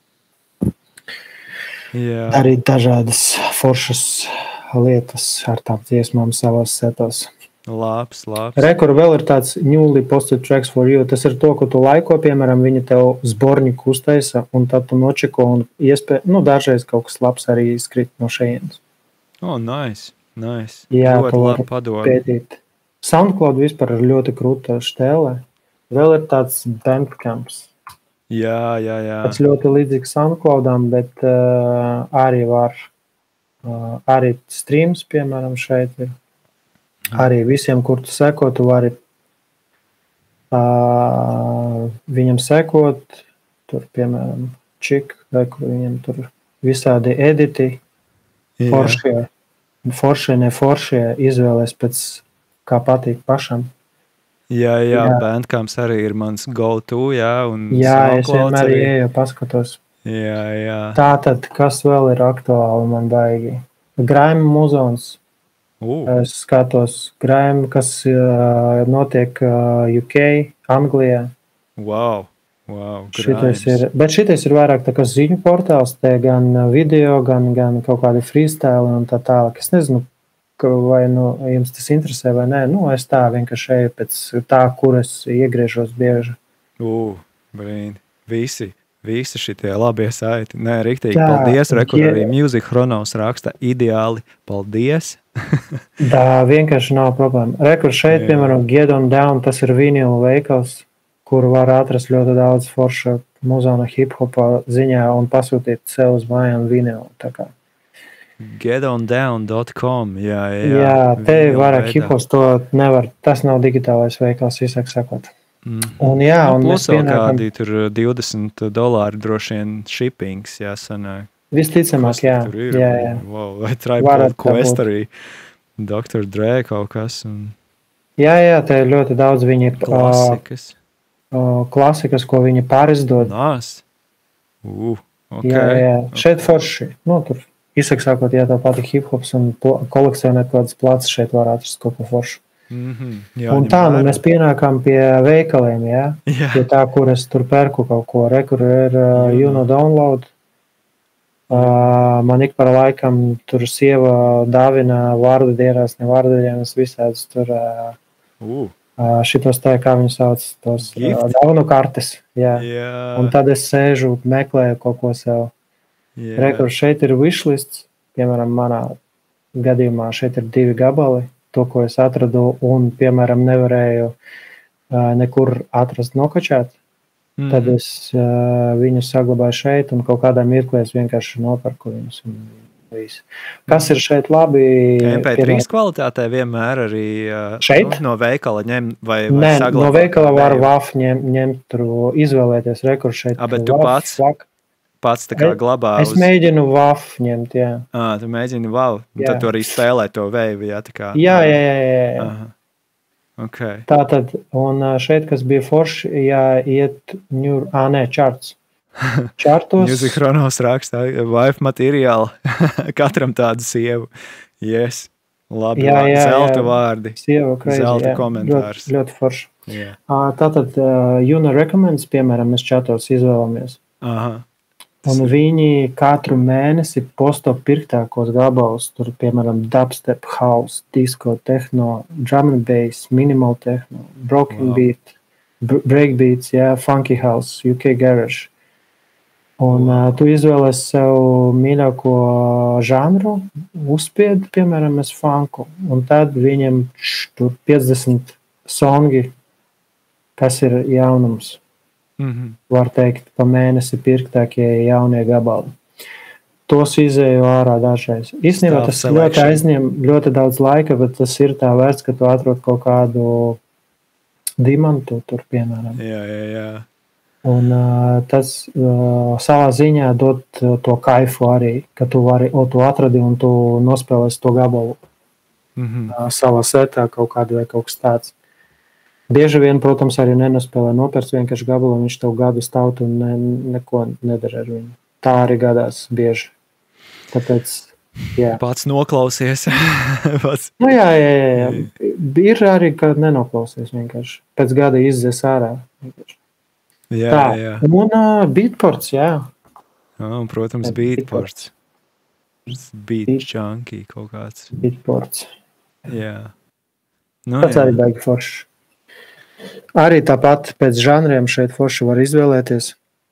Speaker 2: darīt dažādas foršas lietas ar tām dziesmām savās setos.
Speaker 1: Labs.
Speaker 2: Rekur vēl ir tāds newly posted tracks for you. Tas ir to, ko tu laiko, piemēram, viņi tev zborņiku uztaisa, un tad tu nočeko, un dažreiz kaut kas labs arī skrit no šejienes.
Speaker 1: Nice.
Speaker 2: Jā,
Speaker 1: ļoti labi padomu.
Speaker 2: Pētīt. SoundCloud vispār ir ļoti krūta štēle. Vēl ir tāds Bandcamps.
Speaker 1: Jā.
Speaker 2: Tas ļoti līdzīgs SoundCloudam, bet arī var, arī streams, piemēram, šeit ir. Arī visiem, kur tu seko, tu vari viņam sekot, tur, piemēram, čik, vai kur viņam tur visādi editi, foršie, neforšie, izvēlēs pēc, kā patīk pašam.
Speaker 1: Jā, Bandcamps arī ir mans go-to, un
Speaker 2: es vienmēr ieju, paskatos.
Speaker 1: Jā.
Speaker 2: Tātad, kas vēl ir aktuāli man baigi? Grime muzons. Es skatos Grime, kas notiek UK, Anglijā.
Speaker 1: Wow,
Speaker 2: Bet šitais ir vairāk tā kā ziņu portāls, te gan video, gan kaut kādi freestyle un tā tālāk. Es nezinu, vai jums tas interesē vai nē. Es tā vienkārši eju pēc tā, kur es iegriežos bieži.
Speaker 1: Brīn. Visi šitie labie saiti. Nē, riktīgi, paldies. Rekur arī Music Chronos raksta ideāli. Paldies.
Speaker 2: Tā vienkārši nav problēma. Rekur šeit, piemēram, Get On Down, tas ir vinilu veikals, kur var atrast ļoti daudz forša muzona hip-hopa ziņā un pasūtīt sev uz mājām vinilu. Tā kā.
Speaker 1: Getondown.com, jā.
Speaker 2: Te vairāk hip-hops to nevar, tas nav digitālais veikals, visāk sakot. Un
Speaker 1: plus vēl kādi tur $20 droši vien shippings, sanāk.
Speaker 2: Visticamāk, jā.
Speaker 1: Wow, vai Tribal Quest arī Dr. Dre kaut kas.
Speaker 2: Jā, te ir ļoti daudz viņi klasikas, ko viņi pārizdod.
Speaker 1: Okay.
Speaker 2: Jā. Šeit forši. Tur izsaka sakot, ja tev patīk hip-hops un kolekcionēt kādas plācis, šeit var atrast kaut ko foršu. Un tā, mēs pienākam pie veikaliem, pie tā, kur es tur pērku kaut ko. Kur ir Download. Man ik par laikam tur sieva dāvina vārdu dienās, ne vārdu dienās, visādas tur šitos tā, kā viņi sauc, tos dāvanu kartes. Un tad es sēžu, meklēju kaut ko sev. Kur šeit ir wishlists, piemēram, manā gadījumā šeit ir 2 gabali. To, ko es atradu un, piemēram, nevarēju nekur atrast nokačāt, tad es viņus saglabāju šeit un kaut kādā mirklī es vienkārši nopirku viņus. Kas ir šeit labi?
Speaker 1: MP3 kvalitātē vienmēr arī no veikala ņem vai saglabāt?
Speaker 2: No veikala var WAV ņemt, tur izvēlēties rekur šeit.
Speaker 1: Bet tu pats tā kā glabā
Speaker 2: Es mēģinu WAV ņemt, jā.
Speaker 1: Tu mēģini WAV, tad tu arī spēlē to veivu, jā, tā kā.
Speaker 2: Jā.
Speaker 1: Okay.
Speaker 2: Tātad, un šeit, kas bija forši, iet charts. Chartos.
Speaker 1: Music Chronos rakstā, wife materiāli, katram tādu sievu. Yes, labi, zelta vārdi,
Speaker 2: sieva, crazy,
Speaker 1: zelta komentārs.
Speaker 2: Ļoti forši. Tātad, Juna Recommends, piemēram, mēs chatos izvēlamies. Un viņi katru mēnesi posto pirktākos gabalus, tur, piemēram, dubstep, house, disco, techno, drum and bass, minimal techno, broken beat, breakbeats, funky house, UK garage. Un tu izvēlēs sev mīļāko žanru, uzspied, piemēram, es funku, un tad viņam tur 50 songi, kas ir jaunums. Var teikt, pa mēnesi pirktākie jaunie gabali. Tos izēju ārā dažreiz. Īstenībā tas ļoti aizņem ļoti daudz laika, bet tas ir tā vērts, ka tu atrod kaut kādu dimantu tur, piemēram.
Speaker 1: Jā.
Speaker 2: Un tas savā ziņā dod to kaifu arī, ka tu atradi un tu nospēlēsi to gabalu savā setā kaut kādu vai kaut kas tāds. Bieži vien, protams, arī nenospēlē nopērts vienkārši gabalu, un viņš tev gadu stāv un neko nedara ar viņu. Tā arī gadās bieži. Tāpēc, jā.
Speaker 1: Pats noklausies.
Speaker 2: Jā. Ir arī, kad nenoklausies vienkārši. Pēc gada izdzies ārā.
Speaker 1: Jā.
Speaker 2: Un Beatports, jā.
Speaker 1: Protams, Beatports. Beat junkie kaut kāds.
Speaker 2: Beatports.
Speaker 1: Jā.
Speaker 2: Pats arī baigi forši. Arī tāpat pēc žanriem šeit forši var izvēlēties.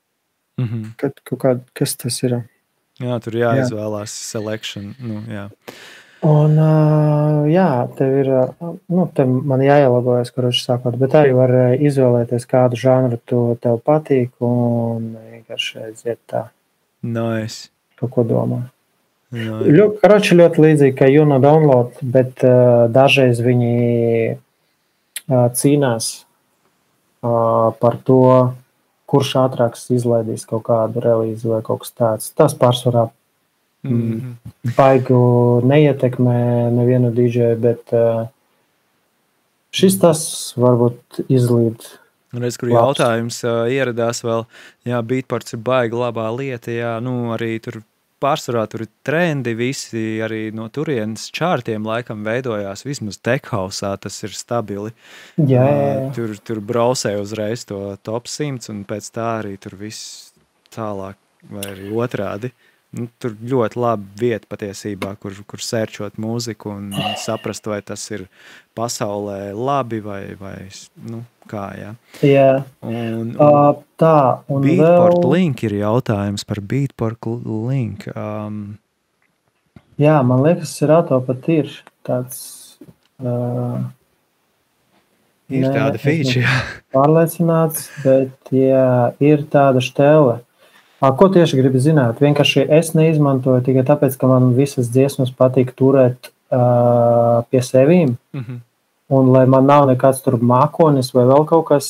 Speaker 2: Kas tas ir?
Speaker 1: Jā, tur jāizvēlās selection. Jā.
Speaker 2: Un tev ir, te man jāielabojas, sākot, bet arī var izvēlēties, kādu žanru tev patīk un vienkārši aiziet tā.
Speaker 1: Nice.
Speaker 2: Kaut ko domā. Ļoti līdzīgi kā Juno Download, bet dažreiz viņi cīnās par to, kurš ātrāks izlaidīs kaut kādu relīzi vai kaut kas tāds. Tas pārsvarā baigu neietekmē nevienu DJ, bet šis tas varbūt izlīd.
Speaker 1: Reiz, kur jautājums ieradās vēl, Beatports ir baigi labā lieta, arī tur pārsvarā tur ir trendi, visi arī no turienes čārtiem laikam veidojās, vismaz Techhausā tas ir stabili.
Speaker 2: Jā.
Speaker 1: Tur brausē uzreiz to top 100 un pēc tā arī tur viss tālāk vai arī otrādi. Nu, tur ļoti laba vieta patiesībā, kur sērčot mūziku un saprast, vai tas ir pasaulē labi vai nu, kā, jā.
Speaker 2: Jā. Tā, un
Speaker 1: Beatport
Speaker 2: vēl...
Speaker 1: Link ir jautājums par Beatport Link.
Speaker 2: Jā, man liekas, Serato pat ir tāds...
Speaker 1: Ir tāda feature, jā.
Speaker 2: Pārliecināts, bet jā, ir tāda štele. Ko tieši gribi zināt? Vienkārši es neizmantoju tikai tāpēc, ka man visas dziesmas patīk turēt pie sevīm. Un lai man nav nekāds tur mākonis vai vēl kaut kas.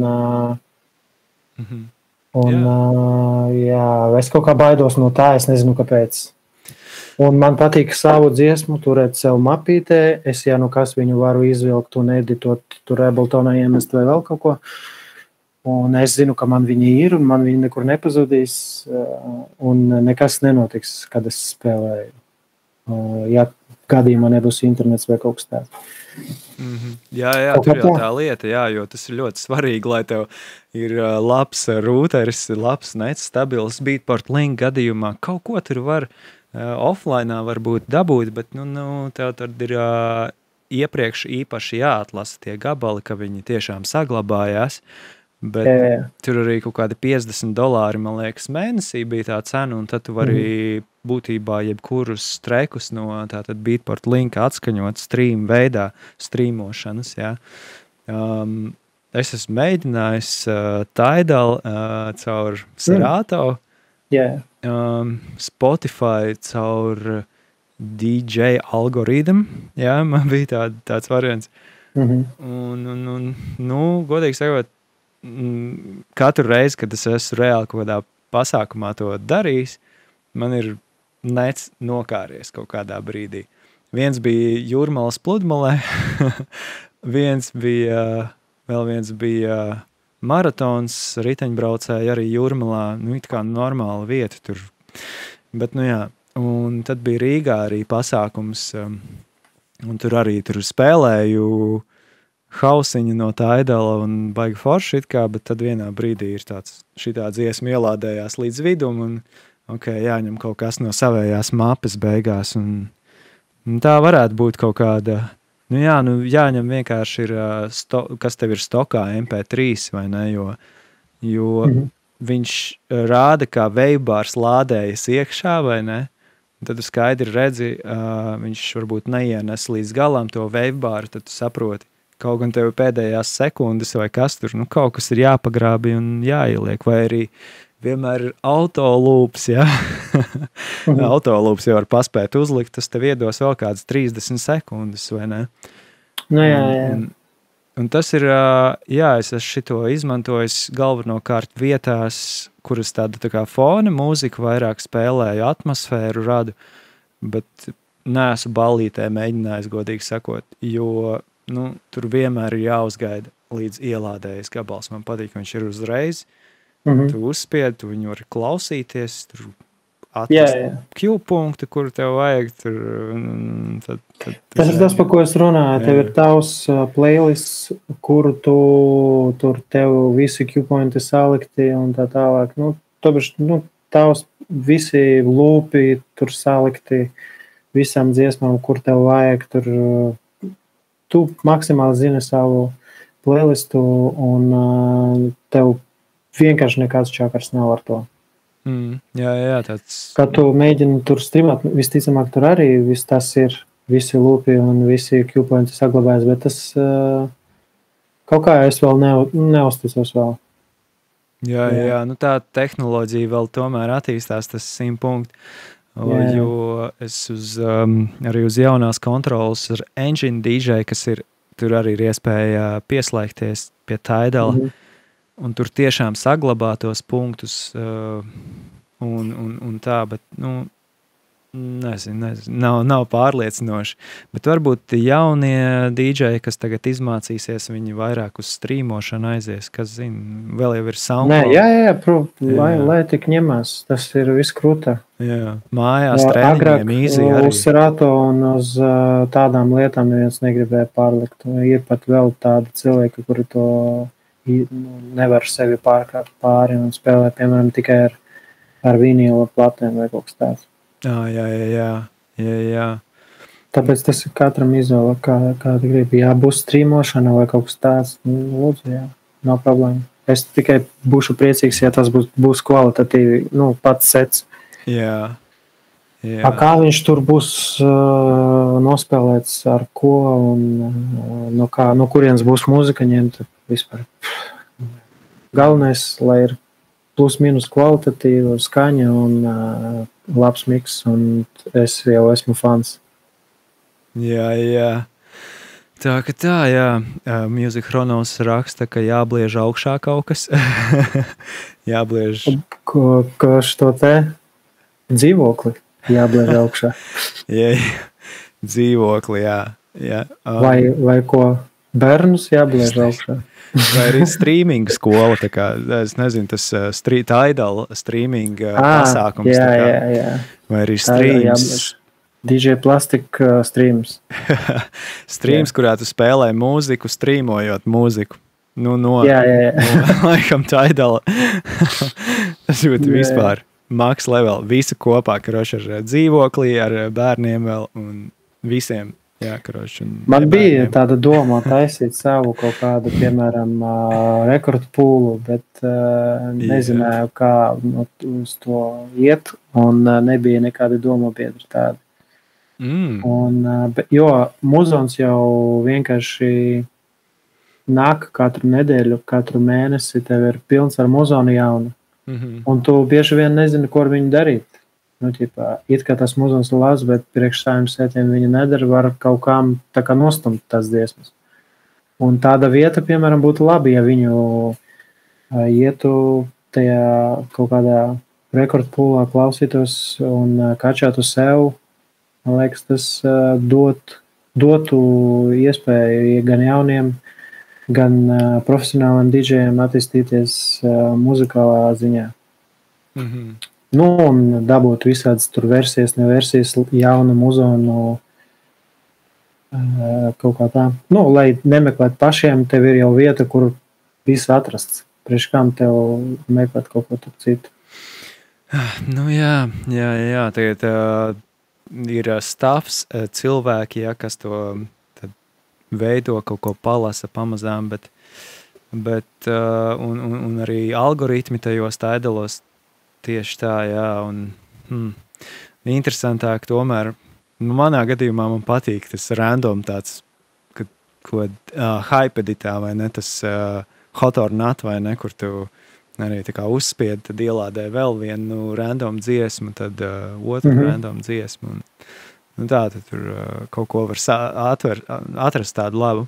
Speaker 2: Jā, es kaut kā baidos no tā, es nezinu kāpēc. Un man patīk savu dziesmu turēt sev mapītē. Es, ja nu kas viņu varu izvilkt un editot tur Abletonā iemest vai vēl kaut ko. Un es zinu, ka man viņi ir, un man viņi nekur nepazudīs, un nekas nenotiks, kad es spēlēju. Ja gadījumā nebūs internets vai kaut kas tāds.
Speaker 1: Jā, tur jau tā lieta, jā, jo tas ir ļoti svarīgi, lai tev ir labs rūteris, labs nets, stabils Beatport Link gadījumā. Kaut ko tur var offlineā varbūt dabūt, bet tev tad ir iepriekš īpaši jāatlasa tie gabali, ka viņi tiešām saglabājās. Bet tur arī kaut kādi $50, man liekas, mēnesī bija tā cena, un tad tu vari būtībā jebkurus trekus no tātad Beatport Linka atskaņot stream veidā, streamošanas, jā. Es esmu mēģinājis Tidal caur Serato, Spotify caur DJ algoritmu, jā, man bija tāds variants. Un, godīgi sakot, katru reizi, kad es esmu reāli kaut kādā pasākumā to darījis, man ir nets nokāries kaut kādā brīdī. Viens bija Jūrmalas pludmalē, viens bija maratons, riteņbraucēji arī Jūrmalā, it kā normāla vieta tur. Bet, jā, un tad bija Rīgā arī pasākums, un tur arī spēlēju hausiņu no Tidala un baigi forši it kā, bet tad vienā brīdī ir šitā dziesma ielādējās līdz vidum un jāņem kaut kas no savējās mapes beigās un tā varētu būt kaut kāda, jāņem vienkārši ir, kas tev ir stokā MP3 vai ne, jo viņš rāda, kā veibbārs lādējas iekšā vai ne, un tad tu skaidri redzi, viņš varbūt neienes līdz galam to veibbāru, tad tu saproti, kaut gan tev pēdējās sekundes vai kas tur, kaut kas ir jāpagrābi un jāieliek, vai arī vienmēr ir autolūps, jā. Autolūps jau var paspēt uzlikt, tas tev iedos vēl kādas 30 sekundes, vai ne?
Speaker 2: Jā.
Speaker 1: Un tas ir, es esmu šito izmantojis galvenokārt vietās, kuras tāda tā kā fona mūziku vairāk spēlēju, atmosfēru radu, bet neesmu ballītē mēģinājis godīgi sakot, jo tur vienmēr ir jāuzgaida līdz ielādējas gabals. Man patīk, ka viņš ir uzreiz. Tu uzspied, tu viņu vari klausīties, tur atrast Q punktu, kur tev vajag.
Speaker 2: Tas ir tas, par ko es runāju. Tev ir tavs playlists, kuru tur tev visi Q punkti salikti un tā tālāk. Tavs visi lūpi tur salikti visām dziesmām, kur tev vajag tur... Tu maksimāli zini savu playlistu un tev vienkārši nekāds čakars nav ar to.
Speaker 1: Jā, tāds...
Speaker 2: Kad tu mēģini tur streamāt, visticamāk tur arī viss tas ir, visi lūpi un visi Q-pointi saglabājas, bet tas kaut kā es vēl neuzticos vēl.
Speaker 1: Jā, tā tehnoloģija vēl tomēr attīstās, tas 100 punkti. Jo es arī uz jaunās kontrolas ar Engine DJ, kas ir, tur arī ir iespēja pieslēgties pie Tidala, un tur tiešām saglabā tos punktus un tā, bet, Nezinu. Nav pārliecinoši. Bet varbūt jaunie dīdžeji, kas tagad izmācīsies, viņi vairāk uz strīmošanu aizies. Kas zina, vēl jau ir SoundCloud.
Speaker 2: Nē, lai tik ņemās. Tas ir viss krūtā.
Speaker 1: Jā, mājās treniņiem īzī arī.
Speaker 2: Uz Serato un uz tādām lietām neviens negribēja pārlikt. Ir pat vēl tādi cilvēki, kuri to nevar sevi pārkāpt pāri un spēlē, piemēram, tikai ar vinīla platēm vai kaut kas tāds. Jā. Tāpēc tas ir katram izvēle, kāda grib. Jā, būs strīmošana vai kaut kas tāds. Lūdzu, jā, nav problēma. Es tikai būšu priecīgs, ja tas būs kvalitatīvi, pats sets.
Speaker 1: Jā.
Speaker 2: Kā viņš tur būs nospēlēts, ar ko un no kurienes būs mūzika ņemta vispār. Galvenais, lai ir plus minus kvalitatīva skaņa un labs miks, un es jau esmu fans.
Speaker 1: Jā. Jā. Music Chronos raksta, ka jābliež augšā kaut kas. Jābliež.
Speaker 2: Ko šo te dzīvokli jābliež augšā?
Speaker 1: Jā, dzīvokli, jā.
Speaker 2: Vai ko bērnus jābliež augšā?
Speaker 1: Vai arī streaminga skola, tā kā, es nezinu, tas Tidal streaminga pasākums.
Speaker 2: Jā.
Speaker 1: Vai arī streams.
Speaker 2: DJ Plastic streams.
Speaker 1: Streams, kurā tu spēlē mūziku, streamojot mūziku.
Speaker 2: Jā.
Speaker 1: Laikam Tidal. Tas būtu vispār max level. Visu kopā, karoši ar dzīvoklī, ar bērniem vēl un visiem. Jā, karoši.
Speaker 2: Man bija tāda doma taisīt savu kaut kādu, piemēram, rekordpūlu, bet nezināju, kā uz to iet, un nebija nekādi domobiedri tādi. Jo muzons jau vienkārši nāk katru nedēļu, katru mēnesi, tev ir pilns ar muzonu jaunu, un tu bieži vien nezini, ko ar viņu darīt. It kā tas muzons ir labs, bet priekš saviem setiem viņa nedara, var kaut kām tā kā nostumt tās dziesmas. Un tāda vieta, piemēram, būtu labi, ja viņu ietu tajā kaut kādā rekordpūlā klausītos un kačātu sev. Man liekas, tas dotu iespēju gan jauniem, gan profesionāliem didžejiem attīstīties muzikālā ziņā. Un dabūt visādas tur versijas, neversijas, jaunu muzonu, kaut kā tā. Lai nemeklēt pašiem, tev ir jau vieta, kur viss atrasts. Priekš kam tev meklēt kaut ko tur citu?
Speaker 1: Jā. Tagad ir stāvs cilvēki, kas to veido, kaut ko palasa pamazām, bet un arī algoritmi tajos Tidalos. Tieši tā, jā, un interesantāk tomēr, manā gadījumā man patīk tas random tāds, ko hype-editā, vai ne, tas hot or not, vai ne, kur tu arī tā kā uzspied, tad ielādē vēl vienu random dziesmu, tad otru random dziesmu, un tā, tad tur kaut ko var atrast tādu labu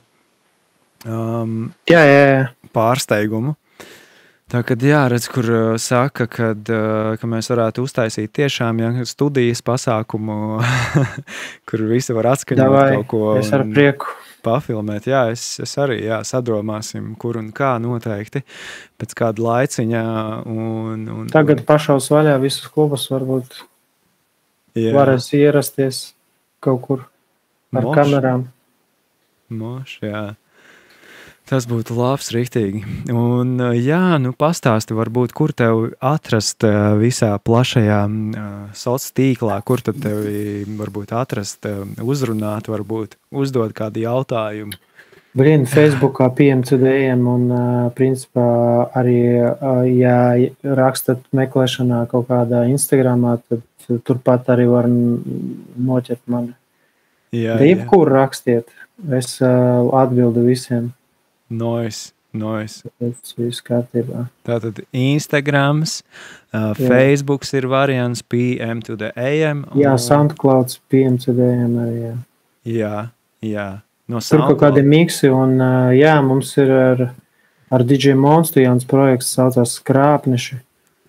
Speaker 1: pārsteigumu. Tā kad jāredz, kur saka, ka mēs varētu uztaisīt tiešām studijas pasākumu, kur visi var atskaņot kaut ko.
Speaker 2: Es ar prieku.
Speaker 1: Pafilmēt. Jā, es arī domāsim, kur un kā noteikti pēc kāda laiciņā.
Speaker 2: Tagad pašaus vaļā visus klubus varbūt varēs ierasties kaut kur ar kamerām.
Speaker 1: Jā. Tas būtu labs, riktīgi. Un pastāsti varbūt, kur tev atrast visā plašajā soc tīklā, kur tad tevi varbūt atrast, uzrunāt, varbūt uzdot kādu jautājumu.
Speaker 2: Facebookā PMCDM un principā arī, ja rakstat meklēšanā kaut kādā Instagramā, tad turpat arī var noķert mani. Jebkur rakstiet, es atbildu visiem.
Speaker 1: Nice.
Speaker 2: Tas viss kārtībā.
Speaker 1: Tātad Instagrams, Facebooks ir variants PM to the AM.
Speaker 2: Jā, SoundClouds PMCDM arī,
Speaker 1: Jā. No
Speaker 2: tur kaut kādi miksi un mums ir ar DJ Monstu jauns projekts saucās Skrāpneši.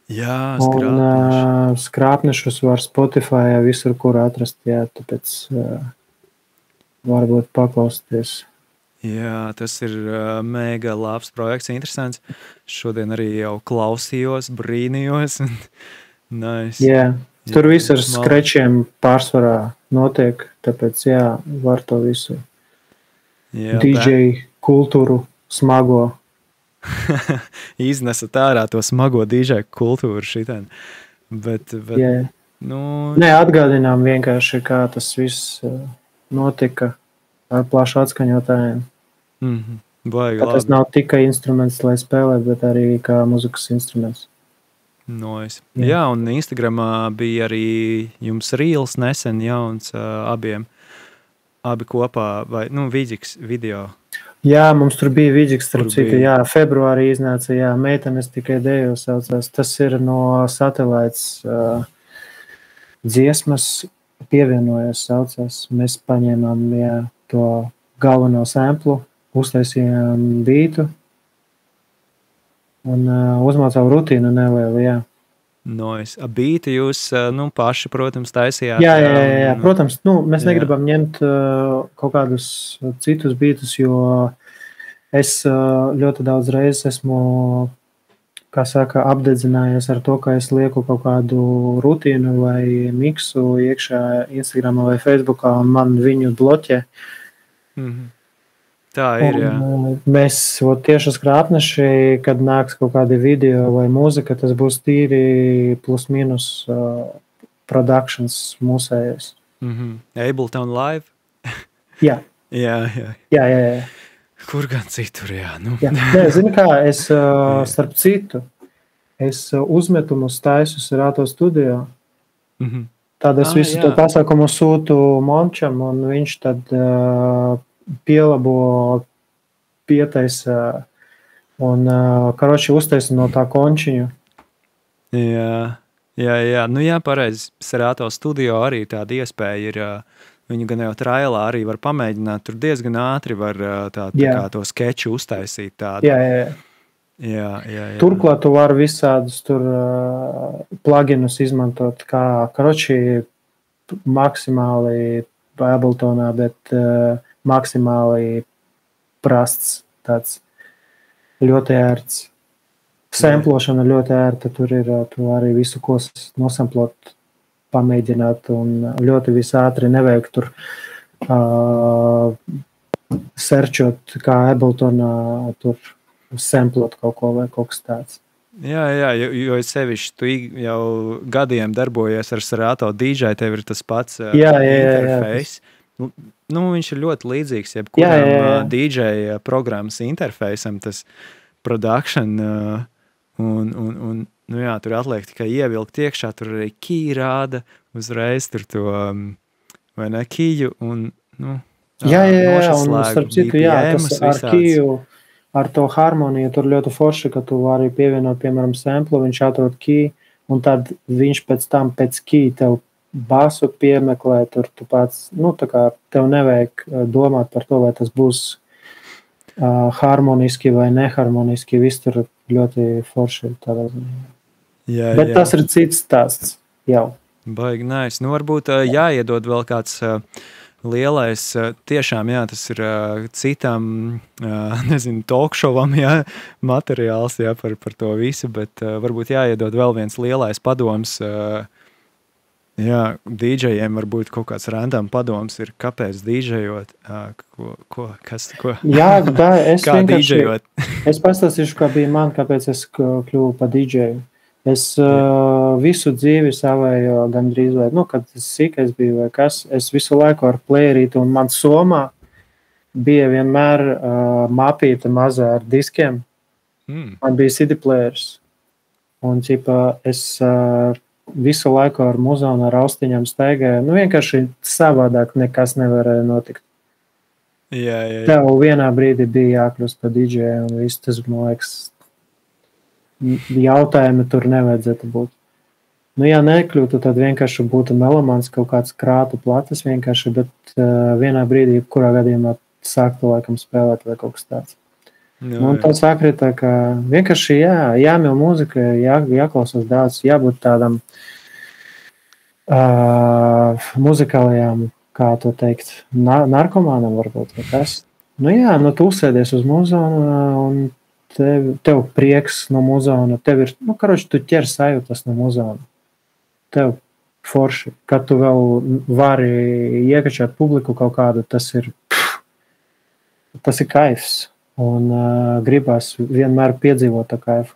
Speaker 1: Jā,
Speaker 2: Un
Speaker 1: skrāpnieši.
Speaker 2: skrāpnešus var Spotify visur, kur atrast, jā, tāpēc varbūt paklausties.
Speaker 1: Jā, tas ir mega labs projekts, interesants. Šodien arī jau klausījos, brīnījos. Nice.
Speaker 2: Jā, tur viss ar
Speaker 1: Mal-
Speaker 2: skrečiem pārsvarā notiek, tāpēc jā, var to visu
Speaker 1: Jā,
Speaker 2: DJ kultūru smago.
Speaker 1: Iznesat ārā to smago DJ kultūru šitien. Bet
Speaker 2: Jā.
Speaker 1: nu,
Speaker 2: Nē, atgādinām vienkārši, kā tas viss notika ar plašu atskaņotājiem.
Speaker 1: baigi
Speaker 2: Ka tas
Speaker 1: labi.
Speaker 2: nav tikai instruments, lai spēlētu, bet arī kā muzikas instruments.
Speaker 1: Nice.
Speaker 2: Jā.
Speaker 1: Jā, un Instagramā bija arī jums reels nesen jauns abiem. Abi kopā, vai, Vidžiks video.
Speaker 2: Jā, mums tur bija vidžiks, starp
Speaker 1: Tur
Speaker 2: citu,
Speaker 1: bija.
Speaker 2: jā, februārī iznāca, jā, meitenes tikai dejo saucās. Tas ir no Satellites dziesmas pievienojas saucās. Mēs paņēmām, jā, to galveno samplu, uztaisījām bītu un uzmācām rutīnu nelielu, jā.
Speaker 1: Nice. Bīti jūs, paši, protams, taisījāt.
Speaker 2: Jā, protams, mēs
Speaker 1: jā.
Speaker 2: negribam ņemt kaut kādus citus bītus, jo es ļoti daudz reizes esmu, kā saka, apdedzinājies ar to, ka es lieku kaut kādu rutīnu vai miksu iekšā Instagramā vai Facebookā, un man viņu bloķē.
Speaker 1: Tā ir, jā.
Speaker 2: Un, mēs tieši uz krāpneši, kad nāks kaut kādi video vai mūzika, tas būs tīri plus mīnus productions mūsējais.
Speaker 1: Ableton Live?
Speaker 2: Jā.
Speaker 1: Jā. Kur gan citur, jā.
Speaker 2: Jā. Nē, zini kā, es starp citu, es uzmetumus taisu Serato studio. Tad es visu to pasākumu sūtu Mončam, un viņš tad pielabo, pietaisa un, karoči, uztaisa no tā končiņu.
Speaker 1: Jā, pareizi. Serato studio arī tāda iespēja ir. Viņu gan jau trailā arī var pamēģināt. Tur diezgan ātri var tā kā to skeču uztaisīt tādu. Jā.
Speaker 2: Turklāt tu vari visādus tur pluginus izmantot kā, karoči, maksimāli Abletonā, bet maksimāli prasts, tāds ļoti ērts. Samplošana ļoti ērta, tur ir tu arī visu, ko nosamplot, pamēģināt un ļoti visātri nevajag tur serčot kā Abletonā, tur samplot kaut ko vai kaut kas tāds.
Speaker 1: Jā, jo sevišķi tu jau gadiem darbojies ar Serato DJ, tev ir tas pats interfejs. Viņš ir ļoti līdzīgs jebkuram DJ programmas interfejsam, tas production, un tur atliek tikai ievilkt iekšā, tur arī key rāda uzreiz tur to, vai ne, keyu, un,
Speaker 2: un starp citu, tas ar keyu, ar to harmoniju, tur ļoti forši, ka tu vari pievienot, piemēram, samplu, viņš atrod key, un tad viņš pēc tam pēc key tev basu piemeklē, tur tu pats, tā kā tev nevajag domāt par to, vai tas būs harmoniski vai neharmoniski, viss tur ļoti forši tādā ziņā. Bet tas ir cits stāsts jau.
Speaker 1: Baigi nice. Varbūt jāiedod vēl kāds lielais, tiešām, tas ir citam, talkšovam, materiāls, par to visu, bet varbūt jāiedod vēl viens lielais padoms, DJiem varbūt kaut kāds random padoms ir, kāpēc DJot, ko?
Speaker 2: Jā, es
Speaker 1: kā DJot?
Speaker 2: Es pastāstīšu, kā bija man, kāpēc es kļuvu pa DJu. Es visu dzīvi savējo gandrīz, kad es sīkais biju vai kas, es visu laiku ar playerītu, un man somā bija vienmēr mapīta mazā ar diskiem. Man bija CD players. Un, es visu laiku ar muzonu, ar austiņām staigāju. Vienkārši savādāk nekas nevarēja notikt.
Speaker 1: Jā.
Speaker 2: Tev vienā brīdī bija jākļūst pa DJ, un viss tas, man liekas, jautājumi tur nevajadzētu būt. Ja nekļūtu, tad vienkārši būtu melomāns kaut kāds krātu platas vienkārši, bet vienā brīdī, kurā gadījumā sāktu laikam spēlēt vai kaut kas tāds. Un tas sakrita, ka vienkārši jāmīl mūzika, jāklausās daudz, jābūt tādam muzikālajām, kā to teikt, narkomānam varbūt, vai kas. Tu uzsēdies uz muzonu un tev prieks no muzona, tev ir, tu ķer sajūtas no muzona. Tev forši, kad tu vēl vari iekačāt publiku kaut kādu, tas ir kaifs. Un gribās vienmēr piedzīvot tā kaifu.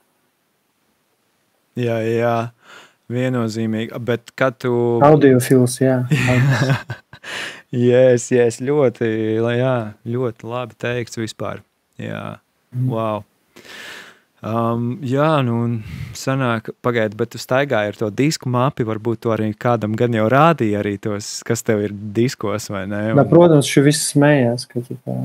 Speaker 1: Jā, viennozīmīgi. Bet kad tu...
Speaker 2: Audiofils, jā.
Speaker 1: Yes, ļoti labi teikts vispār. Jā, wow. Sanāk, pagaidi, bet tu staigāji ar to disku mapi, varbūt tu arī kādam gan jau rādīji arī tos, kas tev ir diskos, vai ne?
Speaker 2: Protams, šī viss smējās, ka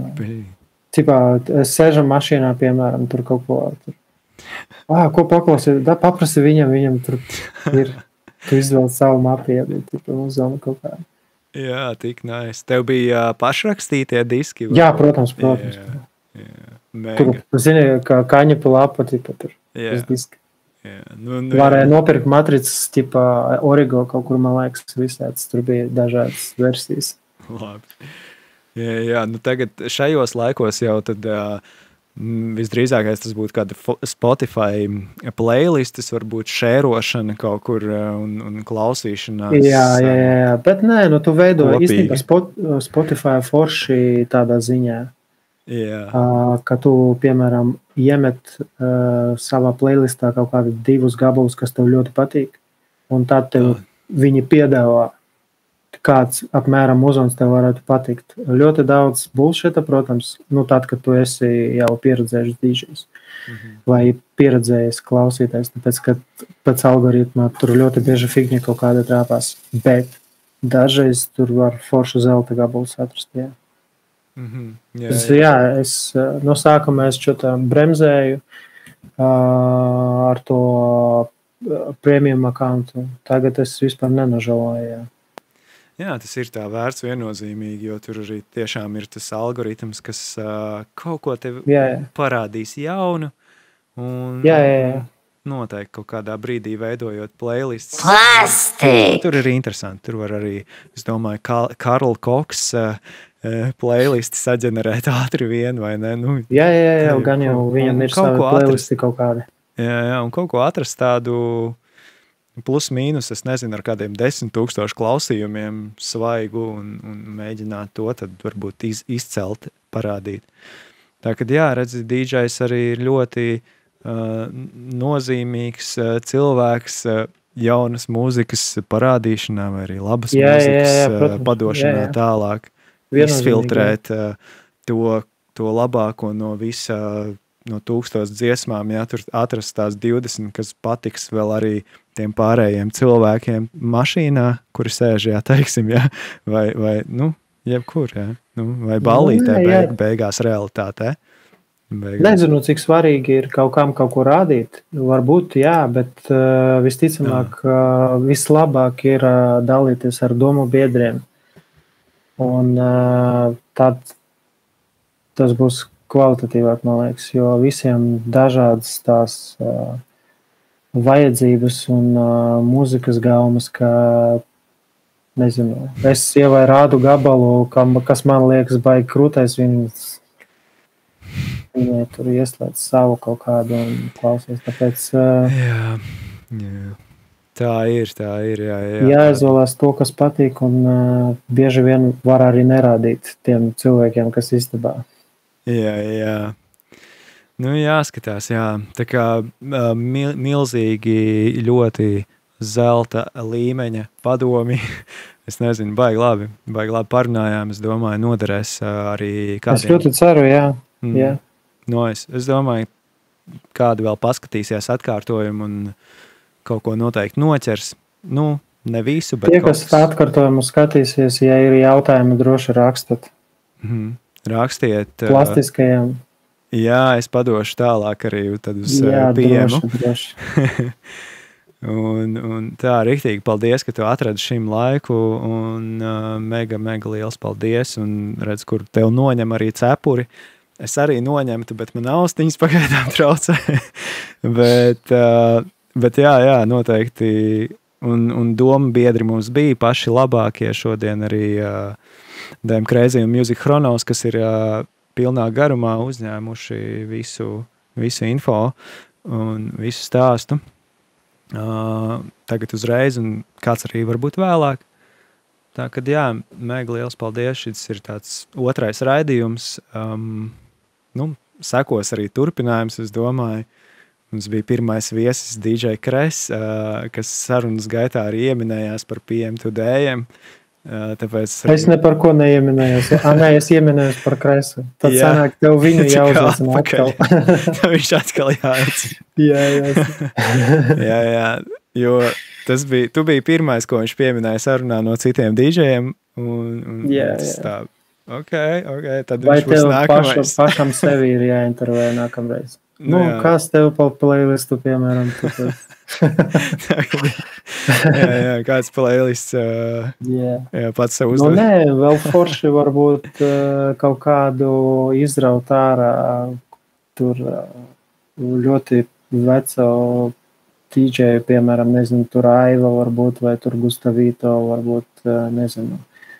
Speaker 2: es sēžam mašīnā, piemēram, tur kaut ko tur. Ko paklausies? Paprasi viņam tur ir. Tu izvēl savu mapi, uzzonu kaut kādu.
Speaker 1: Jā, tik nice. Tev bija pašrakstītie diski?
Speaker 2: Jā, protams.
Speaker 1: Jā.
Speaker 2: Tur, zini, kā kaņepa lapa, tur uz diska. Varēja nopirkt matricas, Origo kaut kur, man liekas, visāds. Tur bija dažādas versijas.
Speaker 1: Labi. Jā, tagad šajos laikos jau tad visdrīzākais tas būtu kāda Spotify playlistes, varbūt šērošana kaut kur un klausīšanās.
Speaker 2: Jā, bet nē, tu veido īstenībā Spotify forši tādā ziņā.
Speaker 1: Jā.
Speaker 2: Ka tu, piemēram, iemet savā playlistā kaut kādi 2 gabalus, kas tev ļoti patīk, un tad tev viņi piedāvā kāds apmēram muzons tev varētu patikt. Ļoti daudz bullshita, protams, tad, kad tu esi jau pieredzējis DJs vai pieredzējis klausītājs, tāpēc, ka pēc algoritma tur ļoti bieži figņa kaut kāda trāpās, bet dažreiz tur var foršu zelta gabalus atrast, jā. Es no sākuma bremzēju ar to premium accountu. Tagad es vispār nenožēloju, jā.
Speaker 1: Jā, tas ir tā vērts viennozīmīgi, jo tur arī tiešām ir tas algoritms, kas kaut ko tev parādīs jaunu. Un noteikti kaut kādā brīdī veidojot playlists. Tur ir interesanti. Tur var arī, es domāju, Karl Koks playlisti saģenerēt ātri vien, vai ne?
Speaker 2: Jā, gan jau viņam ir savi playlisti kaut kādi.
Speaker 1: Jā, un kaut ko atrast tādu plus mīnus, es nezinu, ar kādiem 10,000 klausījumiem svaigu un mēģināt to tad varbūt izcelt, parādīt. Tā kad redzi, DJs arī ir ļoti nozīmīgs cilvēks jaunas mūzikas parādīšanā vai arī labas mūzikas padošanā tālāk. Izfiltrēt to labāko no visa, no 1000 dziesmām, tur atrast tās 20, kas patiks vēl arī tiem pārējiem cilvēkiem mašīnā, kuri sēž, teiksim, vai jebkur, vai ballītē beigās realitātē.
Speaker 2: Nezinu, cik svarīgi ir kaut kam kaut ko rādīt. Varbūt, bet visticamāk, vislabāk ir dalīties ar domu biedriem. Un tad tas būs kvalitatīvāk, man liekas, jo visiem dažādas tās vajadzības un mūzikas gaumas, ka, nezinu, es ievai rādu gabalu, kas man liekas baigi krūtais, viņi tur ieslēdz savu kaut kādu un klausies, tāpēc...
Speaker 1: Jā. Tā ir, jā.
Speaker 2: Jāizvēlās to, kas patīk, un bieži vien var arī nerādīt tiem cilvēkiem, kas istabā.
Speaker 1: Jā. Jāskatās, jā. Tā kā milzīgi ļoti zelta līmeņa padomi. Es nezinu, baigi labi parunājām. Es domāju, noderēs arī kādiem.
Speaker 2: Es ļoti ceru, jā.
Speaker 1: Es domāju, kādi vēl paskatīsies atkārtojumu un kaut ko noteikti noķers. Ne visu, bet
Speaker 2: tie, kas atkārtojumu skatīsies, ja ir jautājumi, droši rakstat.
Speaker 1: Rakstiet.
Speaker 2: Plastiskajiem.
Speaker 1: Jā, es padošu tālāk arī tad uz piemu.
Speaker 2: Droši.
Speaker 1: un tā, riktīgi paldies, ka tu atradi šim laiku, un mega liels paldies, un redz, kur tev noņem arī cepuri. es arī noņemtu, bet man austiņas pagaidām traucē. bet jā, noteikti. Un doma biedri mums bija paši labākie šodien arī DM Crazy un Music Chronos, kas ir pilnā garumā uzņēmuši visu info un visu stāstu. Tagad uzreiz, un kāds arī varbūt vēlāk. Tā kad jā, Meg, liels paldies. Šis ir tāds otrais raidījums. Sekos arī turpinājums, es domāju. Mums bija pirmais viesis DJ Kres, kas sarunas gaitā arī ieminējās par PM Today. Tāpēc
Speaker 2: es ne par ko neieminējos. Nē, es ieminējos par Kresu. Tad sanāk, tev viņu jāuzveicina atkal.
Speaker 1: Tad viņš atkal jāaicina. Jā, jo tu biji pirmais, ko viņš pieminēja sarunā no citiem DJiem. Tas tā, ok, tad
Speaker 2: vai
Speaker 1: viņš būs nākamais.
Speaker 2: Vai tev pašam sevi ir jāintervē nākamreiz? Kas tev pa playlistu, piemēram?
Speaker 1: jā, kāds playlists pats sev uzdod.
Speaker 2: Nē, vēl forši varbūt kaut kādu izraut ārā tur ļoti veco DJ, piemēram, nezinu, tur Aiva varbūt, vai tur Gustavito, varbūt, nezinu.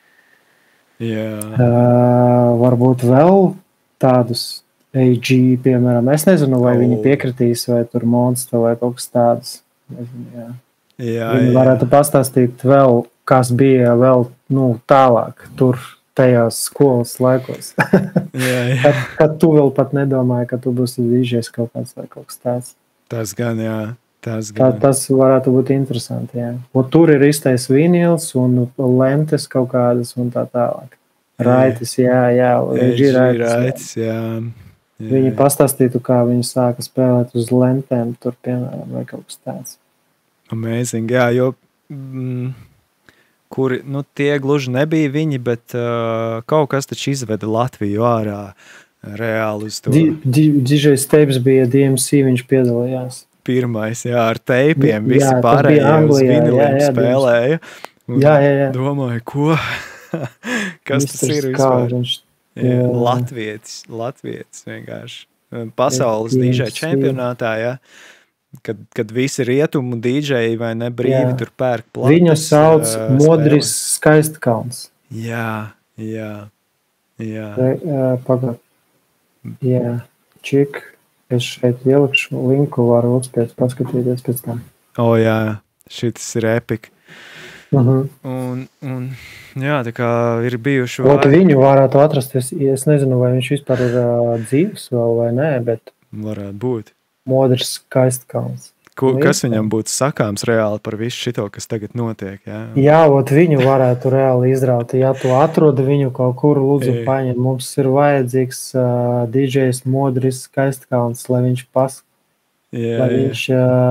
Speaker 2: Varbūt vēl tādus AG, piemēram. Es nezinu, vai viņi piekritīs, vai tur Monster, vai kaut kas tāds. Nezinu, viņi varētu pastāstīt vēl, kas bija vēl tālāk, tur tajās skolas laikos. Kad tu vēl pat nedomāji, ka tu būsi DJs kaut kāds vai kaut kas tāds.
Speaker 1: Tas gan, jā. Tas
Speaker 2: varētu būt interesanti, jā. Un tur ir iztais vinils un lentes kaut kādas un tā tālāk. Raitis, jā.
Speaker 1: Raitis, jā.
Speaker 2: Viņi pastāstītu, kā viņi sāka spēlēt uz lentēm, tur, piemēram, vai kaut kas tāds.
Speaker 1: Amazing, jā, jo kuri, tie gluži nebija viņi, bet kaut kas taču izveda Latviju ārā reāli uz to.
Speaker 2: DJs Tapes bija DMC, viņš piedalījās.
Speaker 1: Pirmais, jā, ar teipiem, visi pārējie uz viniliem spēlēja. Jā. Domāju, ko? Kas tas ir vispār? Latvietis vienkārši. Pasaules DJ čempionātā, jā. Kad visi rietumu DJi vai ne brīvi tur pērk platus.
Speaker 2: Viņu sauc Modris Skaistkalns.
Speaker 1: Jā.
Speaker 2: Pagad. Jā, čik. Es šeit ielikšu linku, varu uzspiest, paskatīties pēc tam.
Speaker 1: Jā, šitas ir epic. Un jā, tā kā ir bijuši
Speaker 2: viņu varētu atrast, es nezinu, vai viņš vispār ir dzīves vēl vai nē, bet
Speaker 1: varētu būt.
Speaker 2: Modris Skaistkalns.
Speaker 1: Kas viņam būtu sakāms reāli par visu šito, kas tagad notiek?
Speaker 2: Jā, viņu varētu reāli izraut. Ja tu atrodi viņu kaut kur, lūdzu paņem. Mums ir vajadzīgs DJs Modris Skaistkalns, lai viņš lai viņš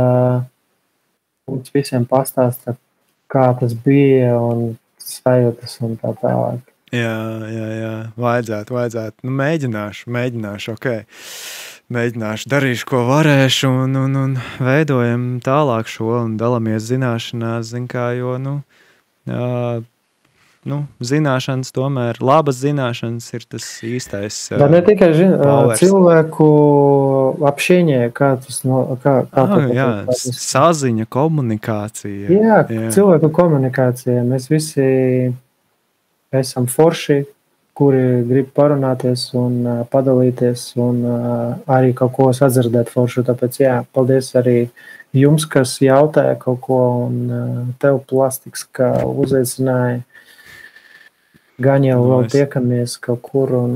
Speaker 2: mums visiem pastāsta, kā tas bija un sajūtas un tā tālāk.
Speaker 1: Jā. Vajadzētu. Mēģināšu, ok. Mēģināšu, darīšu, ko varēšu un veidojam tālāk šo un dalamies zināšanās, jo, zināšanas tomēr, labas zināšanas ir tas īstais
Speaker 2: ne tikai cilvēku apšieņē, kā tas
Speaker 1: saziņa, komunikācija.
Speaker 2: Jā, cilvēku komunikācija. Mēs visi esam forši, kuri grib parunāties un padalīties un arī kaut ko sadzirdēt foršu. Tāpēc paldies arī jums, kas jautāja kaut ko un tev plastiks, ka uzaicināja. Gan jau vēl tiekamies kaut kur un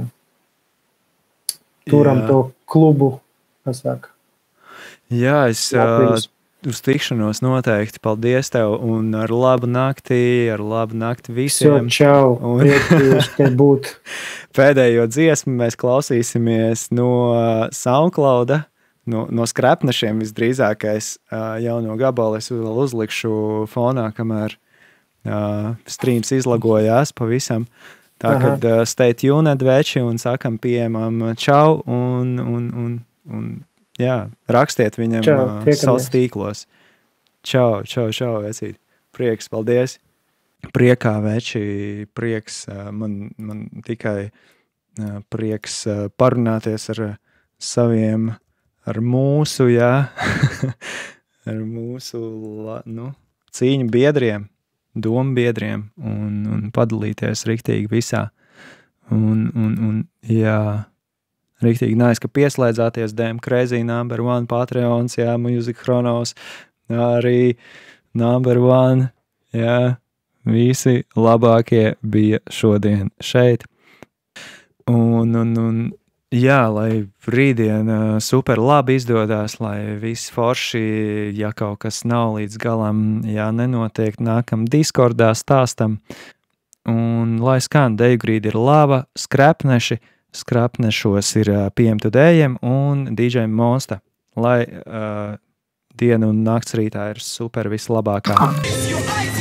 Speaker 2: turam to klubu, kas saka.
Speaker 1: Jā, uz tikšanos noteikti. Paldies tev un ar labu nakti visiem.
Speaker 2: Čau, priecīgs te būt.
Speaker 1: Pēdējo dziesmu mēs klausīsimies no SoundClouda, no skrepnešiem visdrīzākais jauno gabalu. Es vēl uzlikšu fonā, kamēr streams izlagojās pavisam. Tā kad stay tuned veči un sakam pieejamam čau un jā, rakstiet viņam savus tīklos. Čau, vecīt. Prieks, paldies. Priekā, veči, prieks. Man tikai prieks parunāties ar saviem, ar mūsu, jā, ar mūsu, cīņu biedriem, domu biedriem un padalīties riktīgi visā. Un jā, riktīgi nice, ka pieslēdzāties DM Crazy Number One, Patreons, jā, Music Chronos, arī Number One, jā, visi labākie bija šodien šeit. Un jā, lai rītdien super labi izdodās, lai viss forši, ja kaut kas nav līdz galam, jā, nenotiek, nākam Discordā stāstam. Un lai skan, Dejugrīda ir laba, skrapnešos ir PM Todayiem un DJ Monsta. Lai dienu un nakts rītā ir super vislabākā.